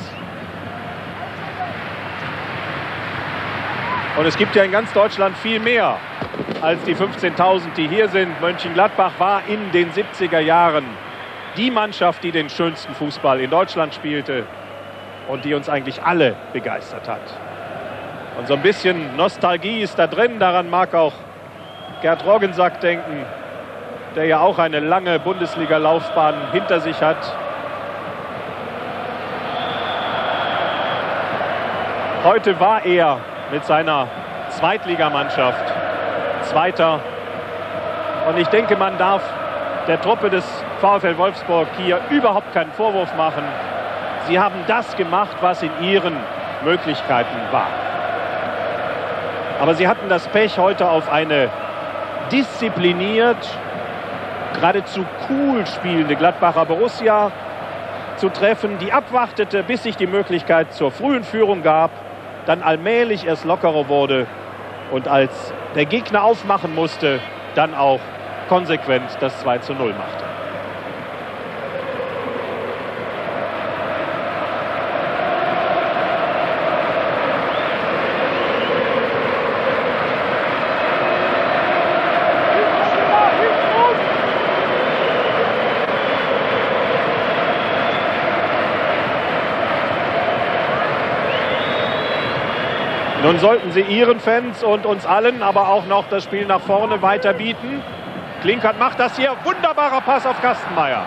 Und es gibt ja in ganz Deutschland viel mehr als die 15.000, die hier sind. Mönchengladbach war in den 70er Jahren die Mannschaft, die den schönsten Fußball in Deutschland spielte. und die uns eigentlich alle begeistert hat. Und so ein bisschen Nostalgie ist da drin, daran mag auch Gerd Roggensack denken, der ja auch eine lange Bundesliga-Laufbahn hinter sich hat. Heute war er mit seiner Zweitligamannschaft Zweiter. Und ich denke, man darf der Truppe des VfL Wolfsburg hier überhaupt keinen Vorwurf machen. Sie haben das gemacht, was in ihren Möglichkeiten war. Aber sie hatten das Pech, heute auf eine diszipliniert, geradezu cool spielende Gladbacher Borussia zu treffen, die abwartete, bis sich die Möglichkeit zur frühen Führung gab, dann allmählich erst lockerer wurde und als der Gegner aufmachen musste, dann auch konsequent das 2:0 machte. Nun sollten sie ihren Fans und uns allen aber auch noch das Spiel nach vorne weiter bieten. Klinkert macht das hier. Wunderbarer Pass auf Kastenmeier.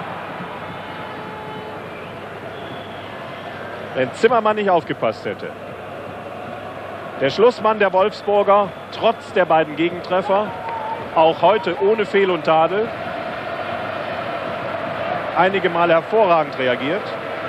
Wenn Zimmermann nicht aufgepasst hätte. Der Schlussmann der Wolfsburger, trotz der beiden Gegentreffer, auch heute ohne Fehl und Tadel, einige Mal hervorragend reagiert.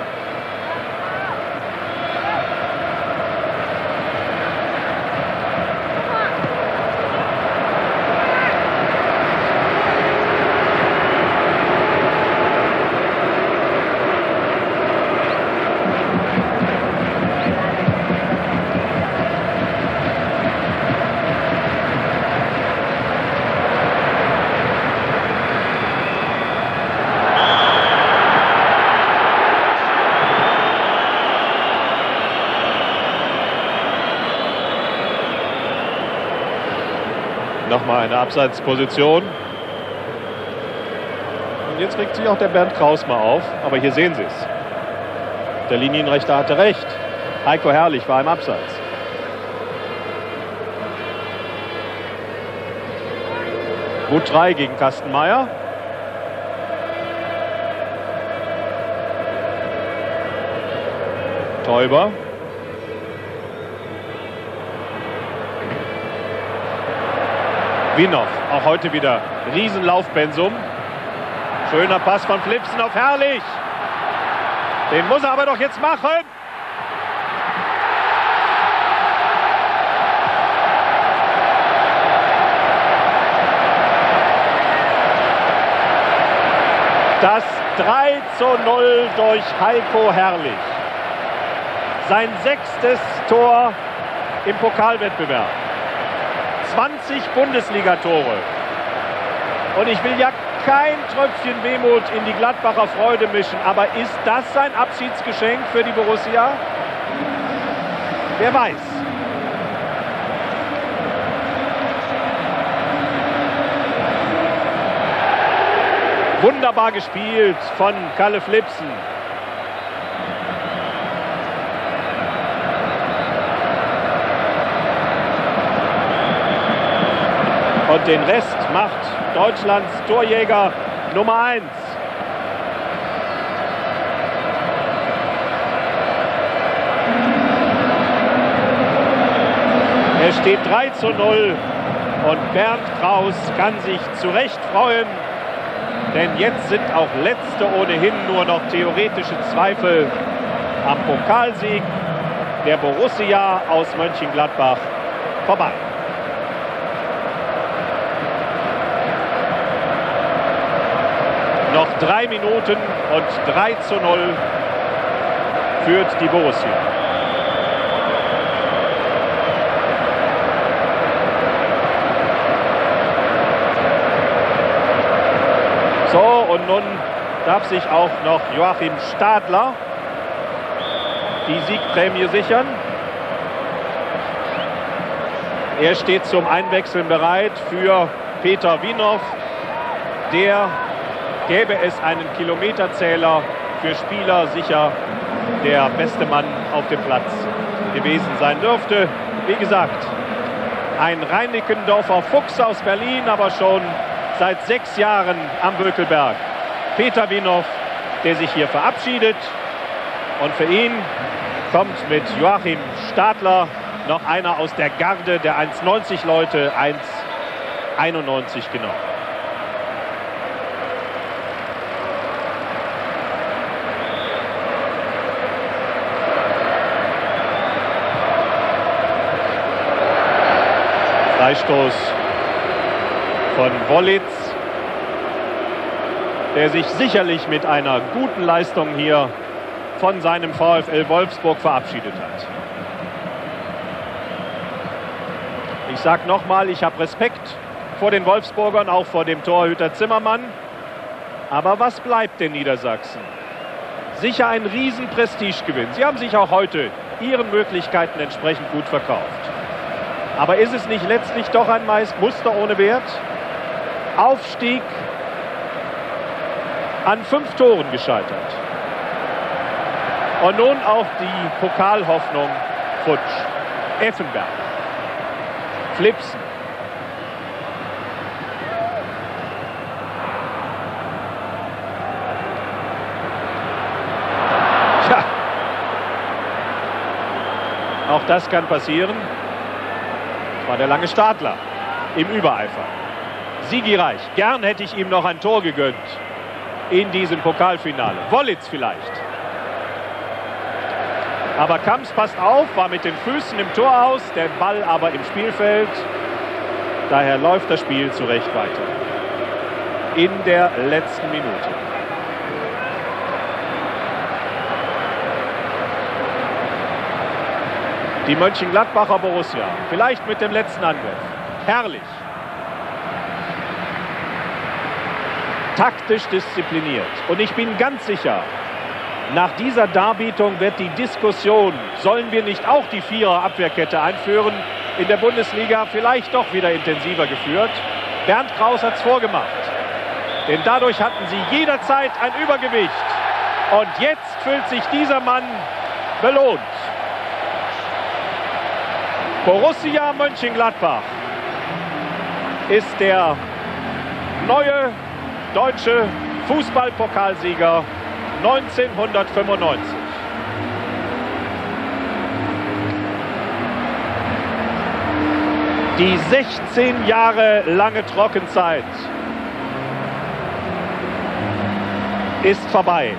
Nochmal eine Abseitsposition. Und jetzt regt sich auch der Bernd Kraus mal auf. Aber hier sehen Sie es. Der Linienrichter hatte recht. Heiko Herrlich war im Abseits. Gut 3 gegen Kastenmeier. Teuber. Winow, auch heute wieder Riesenlaufpensum. Schöner Pass von Flipsen auf Herrlich. Den muss er aber doch jetzt machen. Das 3:0 durch Heiko Herrlich. Sein 6. Tor im Pokalwettbewerb. 20 Bundesligatore. Und ich will ja kein Tröpfchen Wehmut in die Gladbacher Freude mischen. Aber ist das sein Abschiedsgeschenk für die Borussia? Wer weiß. Wunderbar gespielt von Kalle Flipsen. Und den Rest macht Deutschlands Torjäger Nummer 1. Es steht 3:0 und Bernd Kraus kann sich zu Recht freuen, denn jetzt sind auch letzte ohnehin nur noch theoretische Zweifel am Pokalsieg der Borussia aus Mönchengladbach vorbei. Noch 3 Minuten und 3:0 führt die Borussia. So, und nun darf sich auch noch Joachim Stadler die Siegprämie sichern. Er steht zum Einwechseln bereit für Peter Winow. Der gäbe es einen Kilometerzähler für Spieler sicher der beste Mann auf dem Platz gewesen sein dürfte. Wie gesagt, ein Reinickendorfer Fuchs aus Berlin, aber schon seit 6 Jahren am Bökelberg. Peter Wienhoff, der sich hier verabschiedet. Und für ihn kommt mit Joachim Stadler noch einer aus der Garde der 1,90 Leute, 1,91 genau. Freistoß von Wollitz, der sich sicherlich mit einer guten Leistung hier von seinem VfL Wolfsburg verabschiedet hat. Ich sage nochmal, ich habe Respekt vor den Wolfsburgern, auch vor dem Torhüter Zimmermann. Aber was bleibt den Niedersachsen? Sicher ein riesen Prestigegewinn. Sie haben sich auch heute ihren Möglichkeiten entsprechend gut verkauft. Aber ist es nicht letztlich doch ein Muster ohne Wert? Aufstieg an 5 Toren gescheitert. Und nun auch die Pokalhoffnung futsch. Effenberg. Flipsen. Tja. Auch das kann passieren. Das war der lange Stadler im Übereifer. Sigi Reich. Gern hätte ich ihm noch ein Tor gegönnt in diesem Pokalfinale. Wollitz vielleicht. Aber Kamps passt auf, war mit den Füßen im Tor aus, der Ball aber im Spielfeld. Daher läuft das Spiel zu Recht weiter. In der letzten Minute. Die Mönchengladbacher Borussia. Vielleicht mit dem letzten Angriff. Herrlich. Taktisch diszipliniert. Und ich bin ganz sicher, nach dieser Darbietung wird die Diskussion, sollen wir nicht auch die Vierer-Abwehrkette einführen, in der Bundesliga vielleicht doch wieder intensiver geführt. Bernd Kraus hat es vorgemacht. Denn dadurch hatten sie jederzeit ein Übergewicht. Und jetzt fühlt sich dieser Mann belohnt. Borussia Mönchengladbach ist der neue deutsche Fußballpokalsieger 1995. Die 16 Jahre lange Trockenzeit ist vorbei.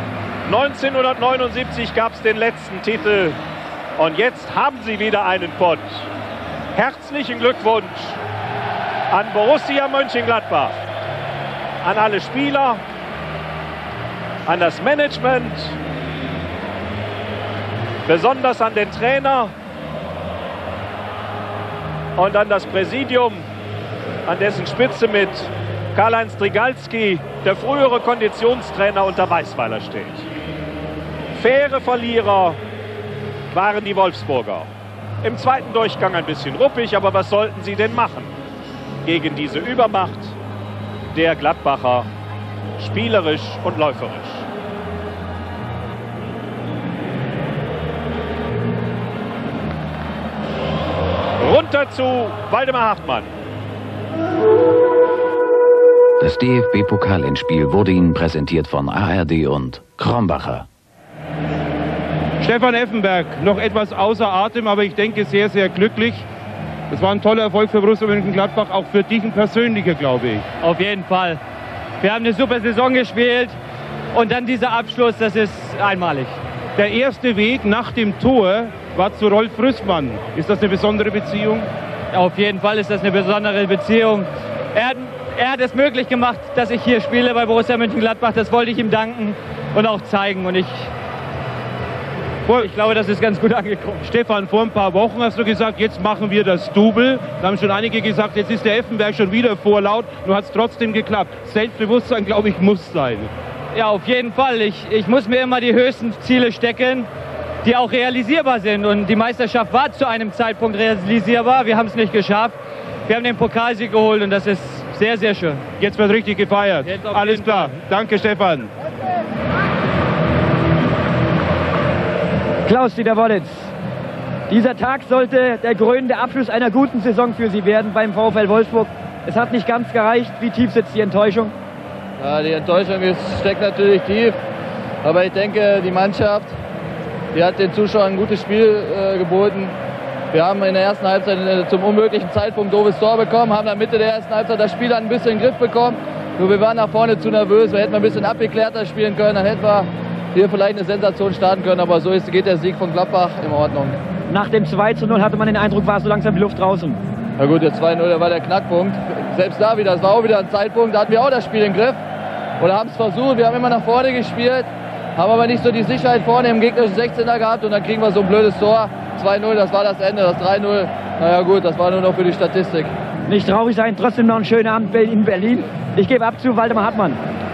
1979 gab es den letzten Titel und jetzt haben sie wieder einen Pott. Herzlichen Glückwunsch an Borussia Mönchengladbach, an alle Spieler, an das Management, besonders an den Trainer und an das Präsidium, an dessen Spitze mit Karl-Heinz Drigalski, der frühere Konditionstrainer unter Weißweiler steht. Faire Verlierer waren die Wolfsburger. Im zweiten Durchgang ein bisschen ruppig, aber was sollten sie denn machen gegen diese Übermacht der Gladbacher, spielerisch und läuferisch. Runter zu Waldemar Hartmann. Das DFB-Pokal-Endspiel wurde Ihnen präsentiert von ARD und Krombacher. Stefan Effenberg, noch etwas außer Atem, aber ich denke sehr, sehr glücklich. Das war ein toller Erfolg für Borussia Mönchengladbach, auch für dich ein persönlicher, glaube ich. Auf jeden Fall. Wir haben eine super Saison gespielt und dann dieser Abschluss, das ist einmalig. Der erste Weg nach dem Tor war zu Rolf Rüssmann. Ist das eine besondere Beziehung? Auf jeden Fall ist das eine besondere Beziehung. Er hat es möglich gemacht, dass ich hier spiele bei Borussia Mönchengladbach. Das wollte ich ihm danken und auch zeigen. Und ich glaube, das ist ganz gut angekommen. Stefan, vor ein paar Wochen hast du gesagt, jetzt machen wir das Double. Da haben schon einige gesagt, jetzt ist der Effenberg schon wieder vorlaut. Nur hat es trotzdem geklappt. Selbstbewusstsein, glaube ich, muss sein. Ja, auf jeden Fall. Ich muss mir immer die höchsten Ziele stecken, die auch realisierbar sind. Und die Meisterschaft war zu einem Zeitpunkt realisierbar. Wir haben es nicht geschafft. Wir haben den Pokalsieg geholt und das ist sehr, sehr schön. Jetzt wird richtig gefeiert. Alles klar. Danke, Stefan. Klaus-Dieter Wollitz, dieser Tag sollte der krönende Abschluss einer guten Saison für Sie werden beim VfL Wolfsburg. Es hat nicht ganz gereicht. Wie tief sitzt die Enttäuschung? Ja, die Enttäuschung steckt natürlich tief. Aber ich denke, die Mannschaft, die hat den Zuschauern ein gutes Spiel geboten. Wir haben in der ersten Halbzeit zum unmöglichen Zeitpunkt ein doofes Tor bekommen, haben dann Mitte der ersten Halbzeit das Spiel dann ein bisschen in den Griff bekommen. Nur wir waren nach vorne zu nervös, wir hätten ein bisschen abgeklärter spielen können, dann hätten wir hier vielleicht eine Sensation starten können, aber so geht der Sieg von Gladbach in Ordnung. Nach dem 2:0 hatte man den Eindruck, war so langsam die Luft draußen. Na gut, der 2:0 war der Knackpunkt. Selbst da wieder, das war auch wieder ein Zeitpunkt, da hatten wir auch das Spiel im Griff. Oder haben es versucht, wir haben immer nach vorne gespielt, haben aber nicht so die Sicherheit vorne im gegnerischen 16er gehabt und dann kriegen wir so ein blödes Tor. 2:0, das war das Ende, das 3:0, naja gut, das war nur noch für die Statistik. Nicht traurig sein, trotzdem noch ein schöner Abend in Berlin. Ich gebe ab zu Waldemar Hartmann.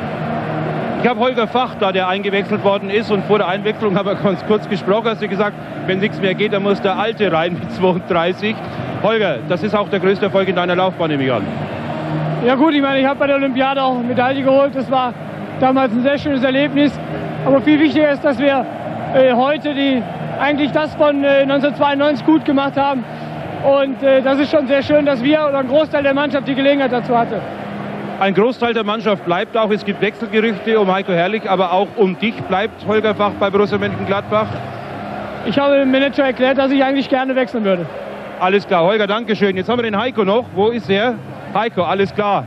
Ich habe Holger Fach da, der eingewechselt worden ist, und vor der Einwechslung haben wir ganz kurz gesprochen, hast du gesagt, wenn nichts mehr geht, dann muss der Alte rein mit 32. Holger, das ist auch der größte Erfolg in deiner Laufbahn, nehme ich an. Ja gut, ich meine, ich habe bei der Olympiade auch eine Medaille geholt, das war damals ein sehr schönes Erlebnis. Aber viel wichtiger ist, dass wir heute eigentlich das von 1992 gut gemacht haben. Und das ist schon sehr schön, dass wir oder ein Großteil der Mannschaft die Gelegenheit dazu hatte. Ein Großteil der Mannschaft bleibt auch. Es gibt Wechselgerüchte um Heiko Herrlich, aber auch um dich bleibt Holger Fach bei Borussia Mönchengladbach. Ich habe dem Manager erklärt, dass ich eigentlich gerne wechseln würde. Alles klar, Holger, danke schön. Jetzt haben wir den Heiko noch. Wo ist er? Heiko, alles klar.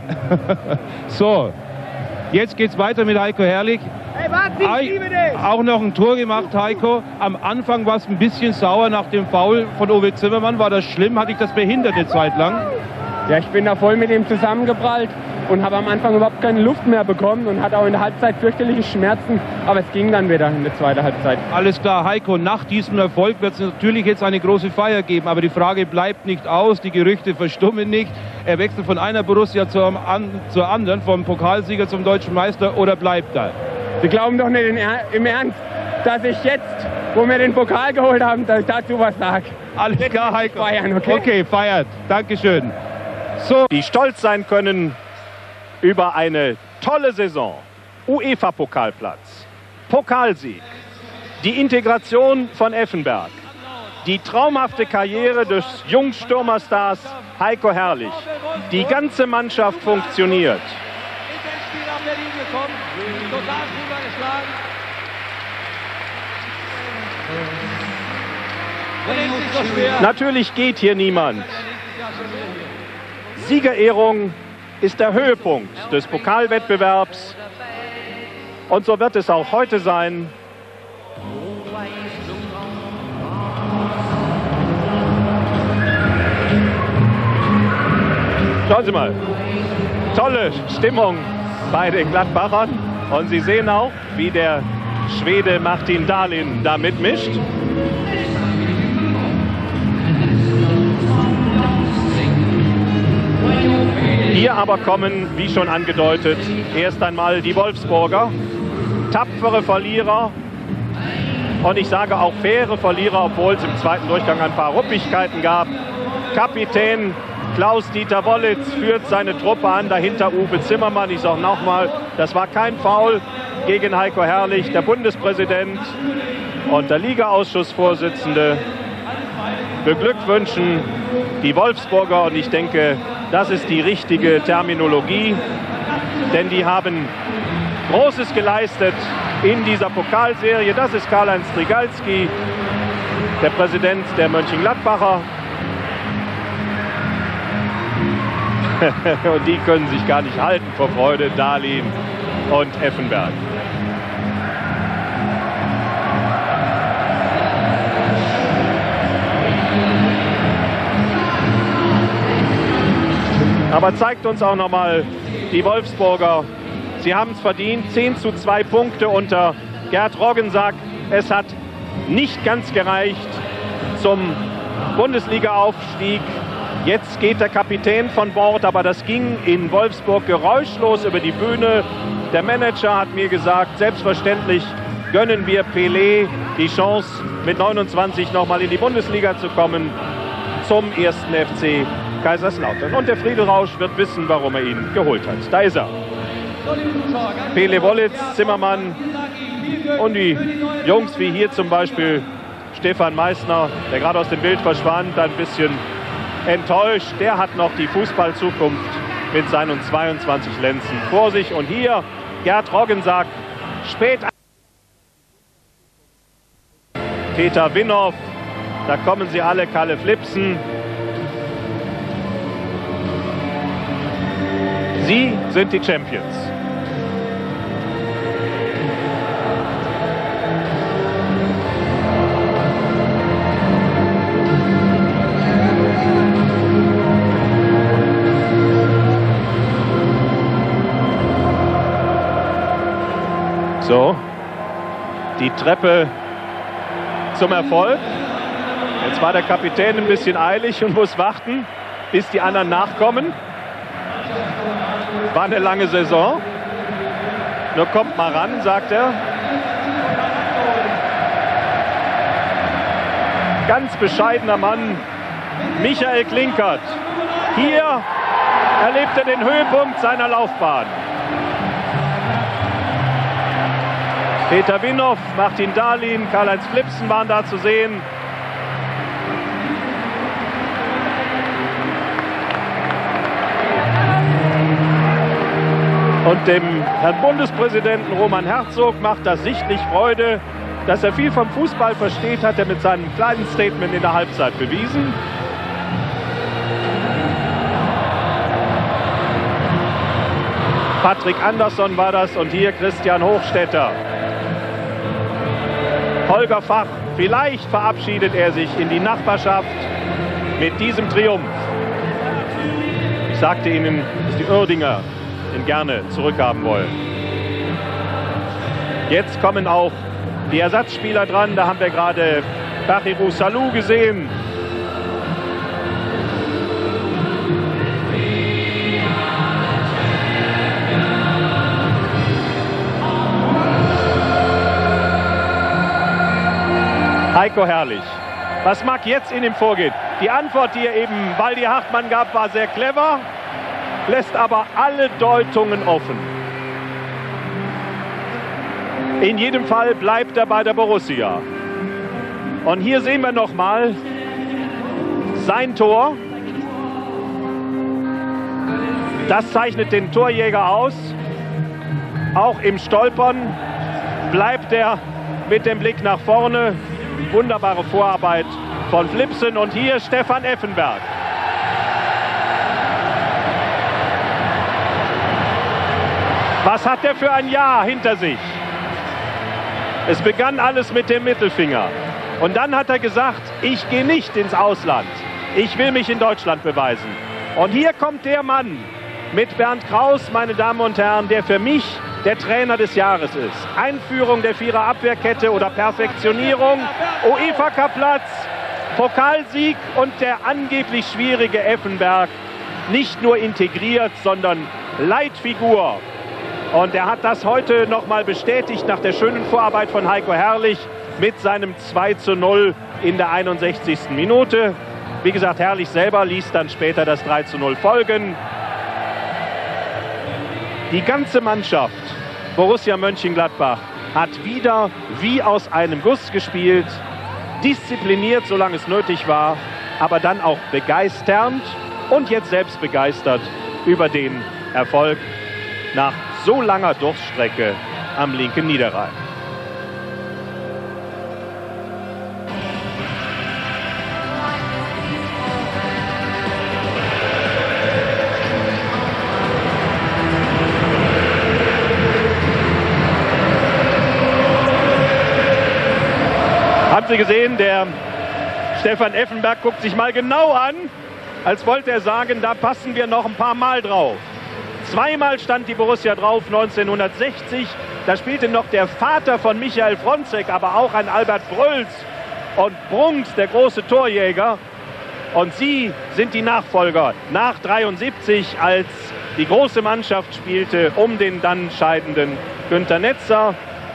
So, jetzt geht's weiter mit Heiko Herrlich. Hey, warte, ich liebe dich! Auch noch ein Tor gemacht, Heiko. Am Anfang war es ein bisschen sauer nach dem Foul von Uwe Zimmermann. War das schlimm? Hat dich das behindert eine Zeit lang? Ja, ich bin da voll mit ihm zusammengeprallt und habe am Anfang überhaupt keine Luft mehr bekommen und hatte auch in der Halbzeit fürchterliche Schmerzen. Aber es ging dann wieder in der zweiten Halbzeit. Alles klar, Heiko, nach diesem Erfolg wird es natürlich jetzt eine große Feier geben. Aber die Frage bleibt nicht aus, die Gerüchte verstummen nicht. Er wechselt von einer Borussia zur anderen, vom Pokalsieger zum deutschen Meister, oder bleibt da? Sie glauben doch nicht im Ernst, dass ich jetzt, wo wir den Pokal geholt haben, dazu was sage. Alles klar, Heiko. Feiern, okay? Okay, feiert. Dankeschön. So, die stolz sein können über eine tolle Saison. UEFA-Pokalplatz, Pokalsieg, die Integration von Effenberg, die traumhafte Karriere des Jungstürmerstars Heiko Herrlich. Die ganze Mannschaft funktioniert. Natürlich geht hier niemand. Siegerehrung ist der Höhepunkt des Pokalwettbewerbs. Und so wird es auch heute sein. Schauen Sie mal, tolle Stimmung bei den Gladbachern. Und Sie sehen auch, wie der Schwede Martin Dahlin da mitmischt. Hier aber kommen, wie schon angedeutet, erst einmal die Wolfsburger. Tapfere Verlierer und ich sage auch faire Verlierer, obwohl es im zweiten Durchgang ein paar Ruppigkeiten gab. Kapitän Klaus-Dieter Wollitz führt seine Truppe an, dahinter Uwe Zimmermann. Ich sage nochmal, das war kein Foul gegen Heiko Herrlich. Der Bundespräsident und der Ligaausschussvorsitzende beglückwünschen die Wolfsburger und ich denke, das ist die richtige Terminologie, denn die haben Großes geleistet in dieser Pokalserie. Das ist Karl-Heinz Strigalski, der Präsident der Mönchengladbacher. Und die können sich gar nicht halten vor Freude, Dahlin und Effenberg. Aber zeigt uns auch nochmal die Wolfsburger. Sie haben es verdient. 10:2 Punkte unter Gerd Roggensack. Es hat nicht ganz gereicht zum Bundesliga-Aufstieg. Jetzt geht der Kapitän von Bord, aber das ging in Wolfsburg geräuschlos über die Bühne. Der Manager hat mir gesagt, selbstverständlich gönnen wir Pelé die Chance, mit 29 nochmal in die Bundesliga zu kommen, zum 1. FC Kaiserslautern. Und der Friedelrausch wird wissen, warum er ihn geholt hat. Da ist er. Pele Wollitz, Zimmermann und die Jungs wie hier zum Beispiel Stefan Meissner, der gerade aus dem Bild verschwand, ein bisschen enttäuscht. Der hat noch die Fußballzukunft mit seinen 22 Lenzen vor sich. Und hier Gerd Roggensack, spät. Peter Winhoff, da kommen sie alle, Kalle Flipsen. Sie sind die Champions. So, die Treppe zum Erfolg. Jetzt war der Kapitän ein bisschen eilig und muss warten, bis die anderen nachkommen. War eine lange Saison. Nur kommt mal ran, sagt er. Ganz bescheidener Mann, Michael Klinkert. Hier erlebt er den Höhepunkt seiner Laufbahn. Peter Winhoff, Martin Dahlin, Karl-Heinz Flipsen waren da zu sehen. Und dem Herrn Bundespräsidenten Roman Herzog macht das sichtlich Freude, dass er viel vom Fußball versteht, hat er mit seinem kleinen Statement in der Halbzeit bewiesen. Patrick Andersson war das und hier Christian Hochstetter. Holger Fach, vielleicht verabschiedet er sich in die Nachbarschaft mit diesem Triumph. Ich sagte Ihnen, dass die Uerdinger ihn gerne zurückhaben wollen. Jetzt kommen auch die Ersatzspieler dran. Da haben wir gerade Bahirou Salou gesehen. Heiko Herrlich. Was mag jetzt in ihm vorgehen? Die Antwort, die er eben Waldi Hartmann gab, war sehr clever, lässt aber alle Deutungen offen. In jedem Fall bleibt er bei der Borussia. Und hier sehen wir nochmal sein Tor. Das zeichnet den Torjäger aus. Auch im Stolpern bleibt er mit dem Blick nach vorne. Wunderbare Vorarbeit von Flipsen und hier Stefan Effenberg. Was hat er für ein Jahr hinter sich? Es begann alles mit dem Mittelfinger. Und dann hat er gesagt, ich gehe nicht ins Ausland. Ich will mich in Deutschland beweisen. Und hier kommt der Mann mit Bernd Kraus, meine Damen und Herren, der für mich der Trainer des Jahres ist. Einführung der Vierer-Abwehrkette oder Perfektionierung, UEFA-Cup-Platz, Pokalsieg und der angeblich schwierige Effenberg. Nicht nur integriert, sondern Leitfigur. Und er hat das heute nochmal bestätigt nach der schönen Vorarbeit von Heiko Herrlich mit seinem 2:0 in der 61. Minute. Wie gesagt, Herrlich selber ließ dann später das 3:0 folgen. Die ganze Mannschaft Borussia Mönchengladbach hat wieder wie aus einem Guss gespielt, diszipliniert, solange es nötig war, aber dann auch begeisternd und jetzt selbst begeistert über den Erfolg nach so langer Durststrecke am linken Niederrhein. Haben Sie gesehen, der Stefan Effenberg guckt sich mal genau an, als wollte er sagen, da passen wir noch ein paar Mal drauf. Zweimal stand die Borussia drauf, 1960. Da spielte noch der Vater von Michael Fronzek, aber auch ein Albert Brölz und Brunks, der große Torjäger. Und sie sind die Nachfolger nach 73, als die große Mannschaft spielte um den dann scheidenden Günter Netzer.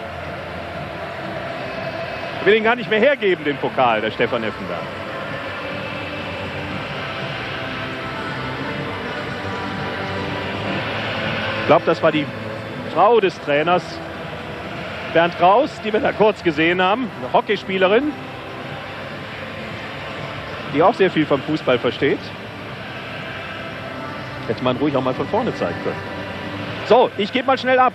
Ich will ihn gar nicht mehr hergeben, den Pokal, der Stefan Effenberg. Ich glaube, das war die Frau des Trainers Bernd Kraus, die wir da kurz gesehen haben, eine Hockeyspielerin. die auch sehr viel vom Fußball versteht. Hätte man ruhig auch mal von vorne zeigen können. So, ich gebe mal schnell ab.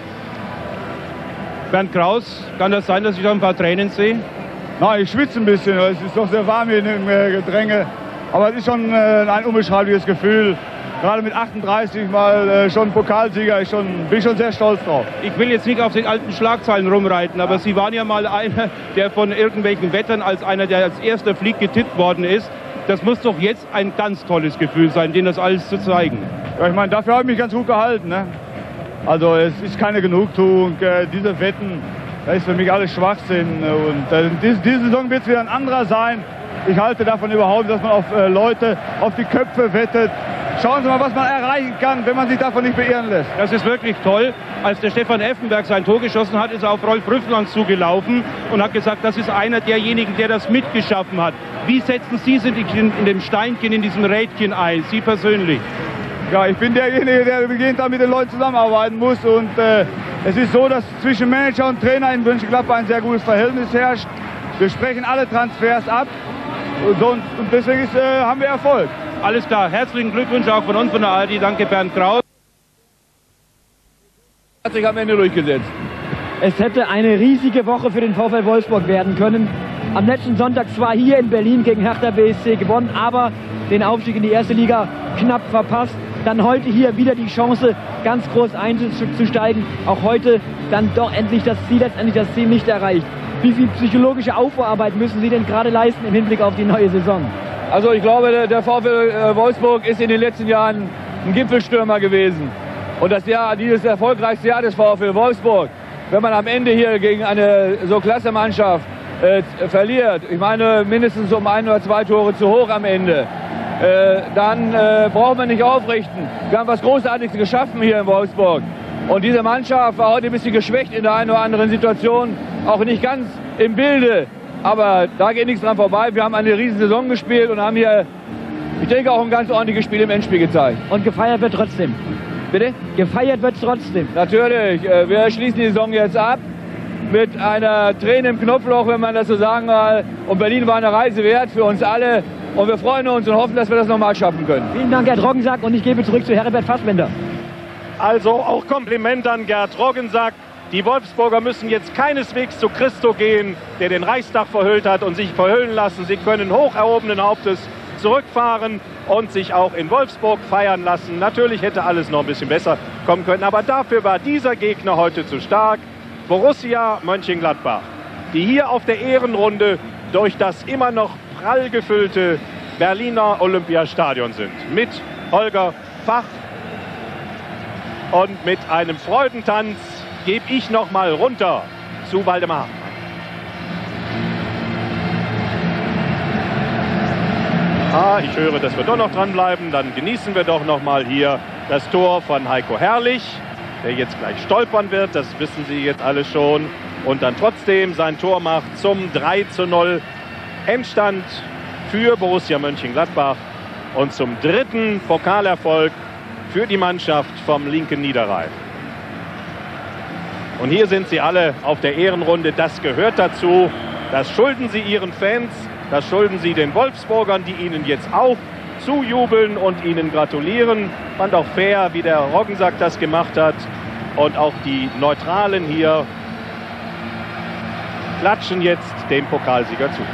Bernd Kraus, kann das sein, dass ich da ein paar Tränen sehe? Nein, ich schwitze ein bisschen. Es ist doch sehr warm hier im Gedränge. Aber es ist schon ein unbeschreibliches Gefühl. Gerade mit 38 mal schon Pokalsieger, bin ich schon sehr stolz drauf. Ich will jetzt nicht auf den alten Schlagzeilen rumreiten, aber Sie waren ja mal einer, der von irgendwelchen Wettern als einer, der als erster fliegt, getippt worden ist. Das muss doch jetzt ein ganz tolles Gefühl sein, denen das alles zu zeigen. Ja, ich meine, dafür habe ich mich ganz gut gehalten. Ne? Also es ist keine Genugtuung. Diese Wetten, das ist für mich alles Schwachsinn. Und diese Saison wird es wieder ein anderer sein. Ich halte davon überhaupt, dass man auf Leute, auf die Köpfe wettet. Schauen Sie mal, was man erreichen kann, wenn man sich davon nicht beirren lässt. Das ist wirklich toll. Als der Stefan Effenberg sein Tor geschossen hat, ist er auf Rolf Rüffland zugelaufen und hat gesagt, das ist einer derjenigen, der das mitgeschaffen hat. Wie setzen Sie sich in dem Steinchen, in diesem Rädchen ein, Sie persönlich? Ja, ich bin derjenige, der jeden Tag mit den Leuten zusammenarbeiten muss. Und es ist so, dass zwischen Manager und Trainer in Mönchengladbach ein sehr gutes Verhältnis herrscht. Wir sprechen alle Transfers ab und deswegen haben wir Erfolg. Alles klar, herzlichen Glückwunsch auch von uns von der ARD. Danke Bernd Kraus. Hat sich am Ende durchgesetzt. Es hätte eine riesige Woche für den VfL Wolfsburg werden können. Am letzten Sonntag zwar hier in Berlin gegen Hertha BSC gewonnen, aber den Aufstieg in die erste Liga knapp verpasst. Dann heute hier wieder die Chance, ganz groß einzusteigen. Auch heute dann doch letztendlich das Ziel nicht erreicht. Wie viel psychologische Aufbauarbeit müssen Sie denn gerade leisten im Hinblick auf die neue Saison? Also ich glaube, der VfL Wolfsburg ist in den letzten Jahren ein Gipfelstürmer gewesen. Und dieses erfolgreichste Jahr des VfL Wolfsburg, wenn man am Ende hier gegen eine so klasse Mannschaft verliert, ich meine mindestens um 1 oder 2 Tore zu hoch am Ende, dann braucht man nicht aufrichten. Wir haben was Großartiges geschaffen hier in Wolfsburg. Und diese Mannschaft war heute ein bisschen geschwächt in der einen oder anderen Situation, auch nicht ganz im Bilde. Aber da geht nichts dran vorbei. Wir haben eine riesen Saison gespielt und haben hier, ich denke, auch ein ganz ordentliches Spiel im Endspiel gezeigt. Und gefeiert wird trotzdem. Bitte? Gefeiert wird trotzdem. Natürlich. Wir schließen die Saison jetzt ab mit einer Träne im Knopfloch, wenn man das so sagen will. Und Berlin war eine Reise wert für uns alle. Und wir freuen uns und hoffen, dass wir das nochmal schaffen können. Vielen Dank, Gerd Roggensack. Und ich gebe zurück zu Herbert Fassbender. Also auch Kompliment an Gerd Roggensack. Die Wolfsburger müssen jetzt keineswegs zu Christo gehen, der den Reichstag verhüllt hat und sich verhüllen lassen. Sie können hoch erhobenen Hauptes zurückfahren und sich auch in Wolfsburg feiern lassen. Natürlich hätte alles noch ein bisschen besser kommen können, aber dafür war dieser Gegner heute zu stark. Borussia Mönchengladbach, die hier auf der Ehrenrunde durch das immer noch prall gefüllte Berliner Olympiastadion sind. Mit Holger Fach und mit einem Freudentanz gebe ich noch mal runter zu Waldemar. Ich höre, dass wir doch noch dranbleiben. Dann genießen wir doch noch mal hier das Tor von Heiko Herrlich, der jetzt gleich stolpern wird. Das wissen Sie jetzt alle schon. Und dann trotzdem sein Tor macht zum 3:0 Endstand für Borussia Mönchengladbach und zum 3. Pokalerfolg für die Mannschaft vom linken Niederrhein. Und hier sind sie alle auf der Ehrenrunde. Das gehört dazu. Das schulden sie ihren Fans. Das schulden sie den Wolfsburgern, die ihnen jetzt auch zujubeln und ihnen gratulieren. Fand auch fair, wie der Roggensack das gemacht hat. Und auch die Neutralen hier klatschen jetzt dem Pokalsieger zu.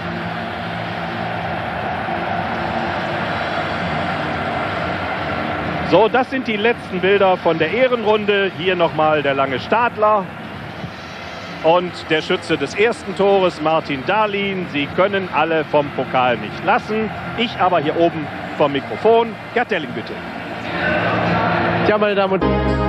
So, das sind die letzten Bilder von der Ehrenrunde. Hier nochmal der lange Stadler und der Schütze des ersten Tores, Martin Dahlin. Sie können alle vom Pokal nicht lassen. Ich aber hier oben vom Mikrofon. Gerd Delling, bitte. Tja, meine Damen und Herren.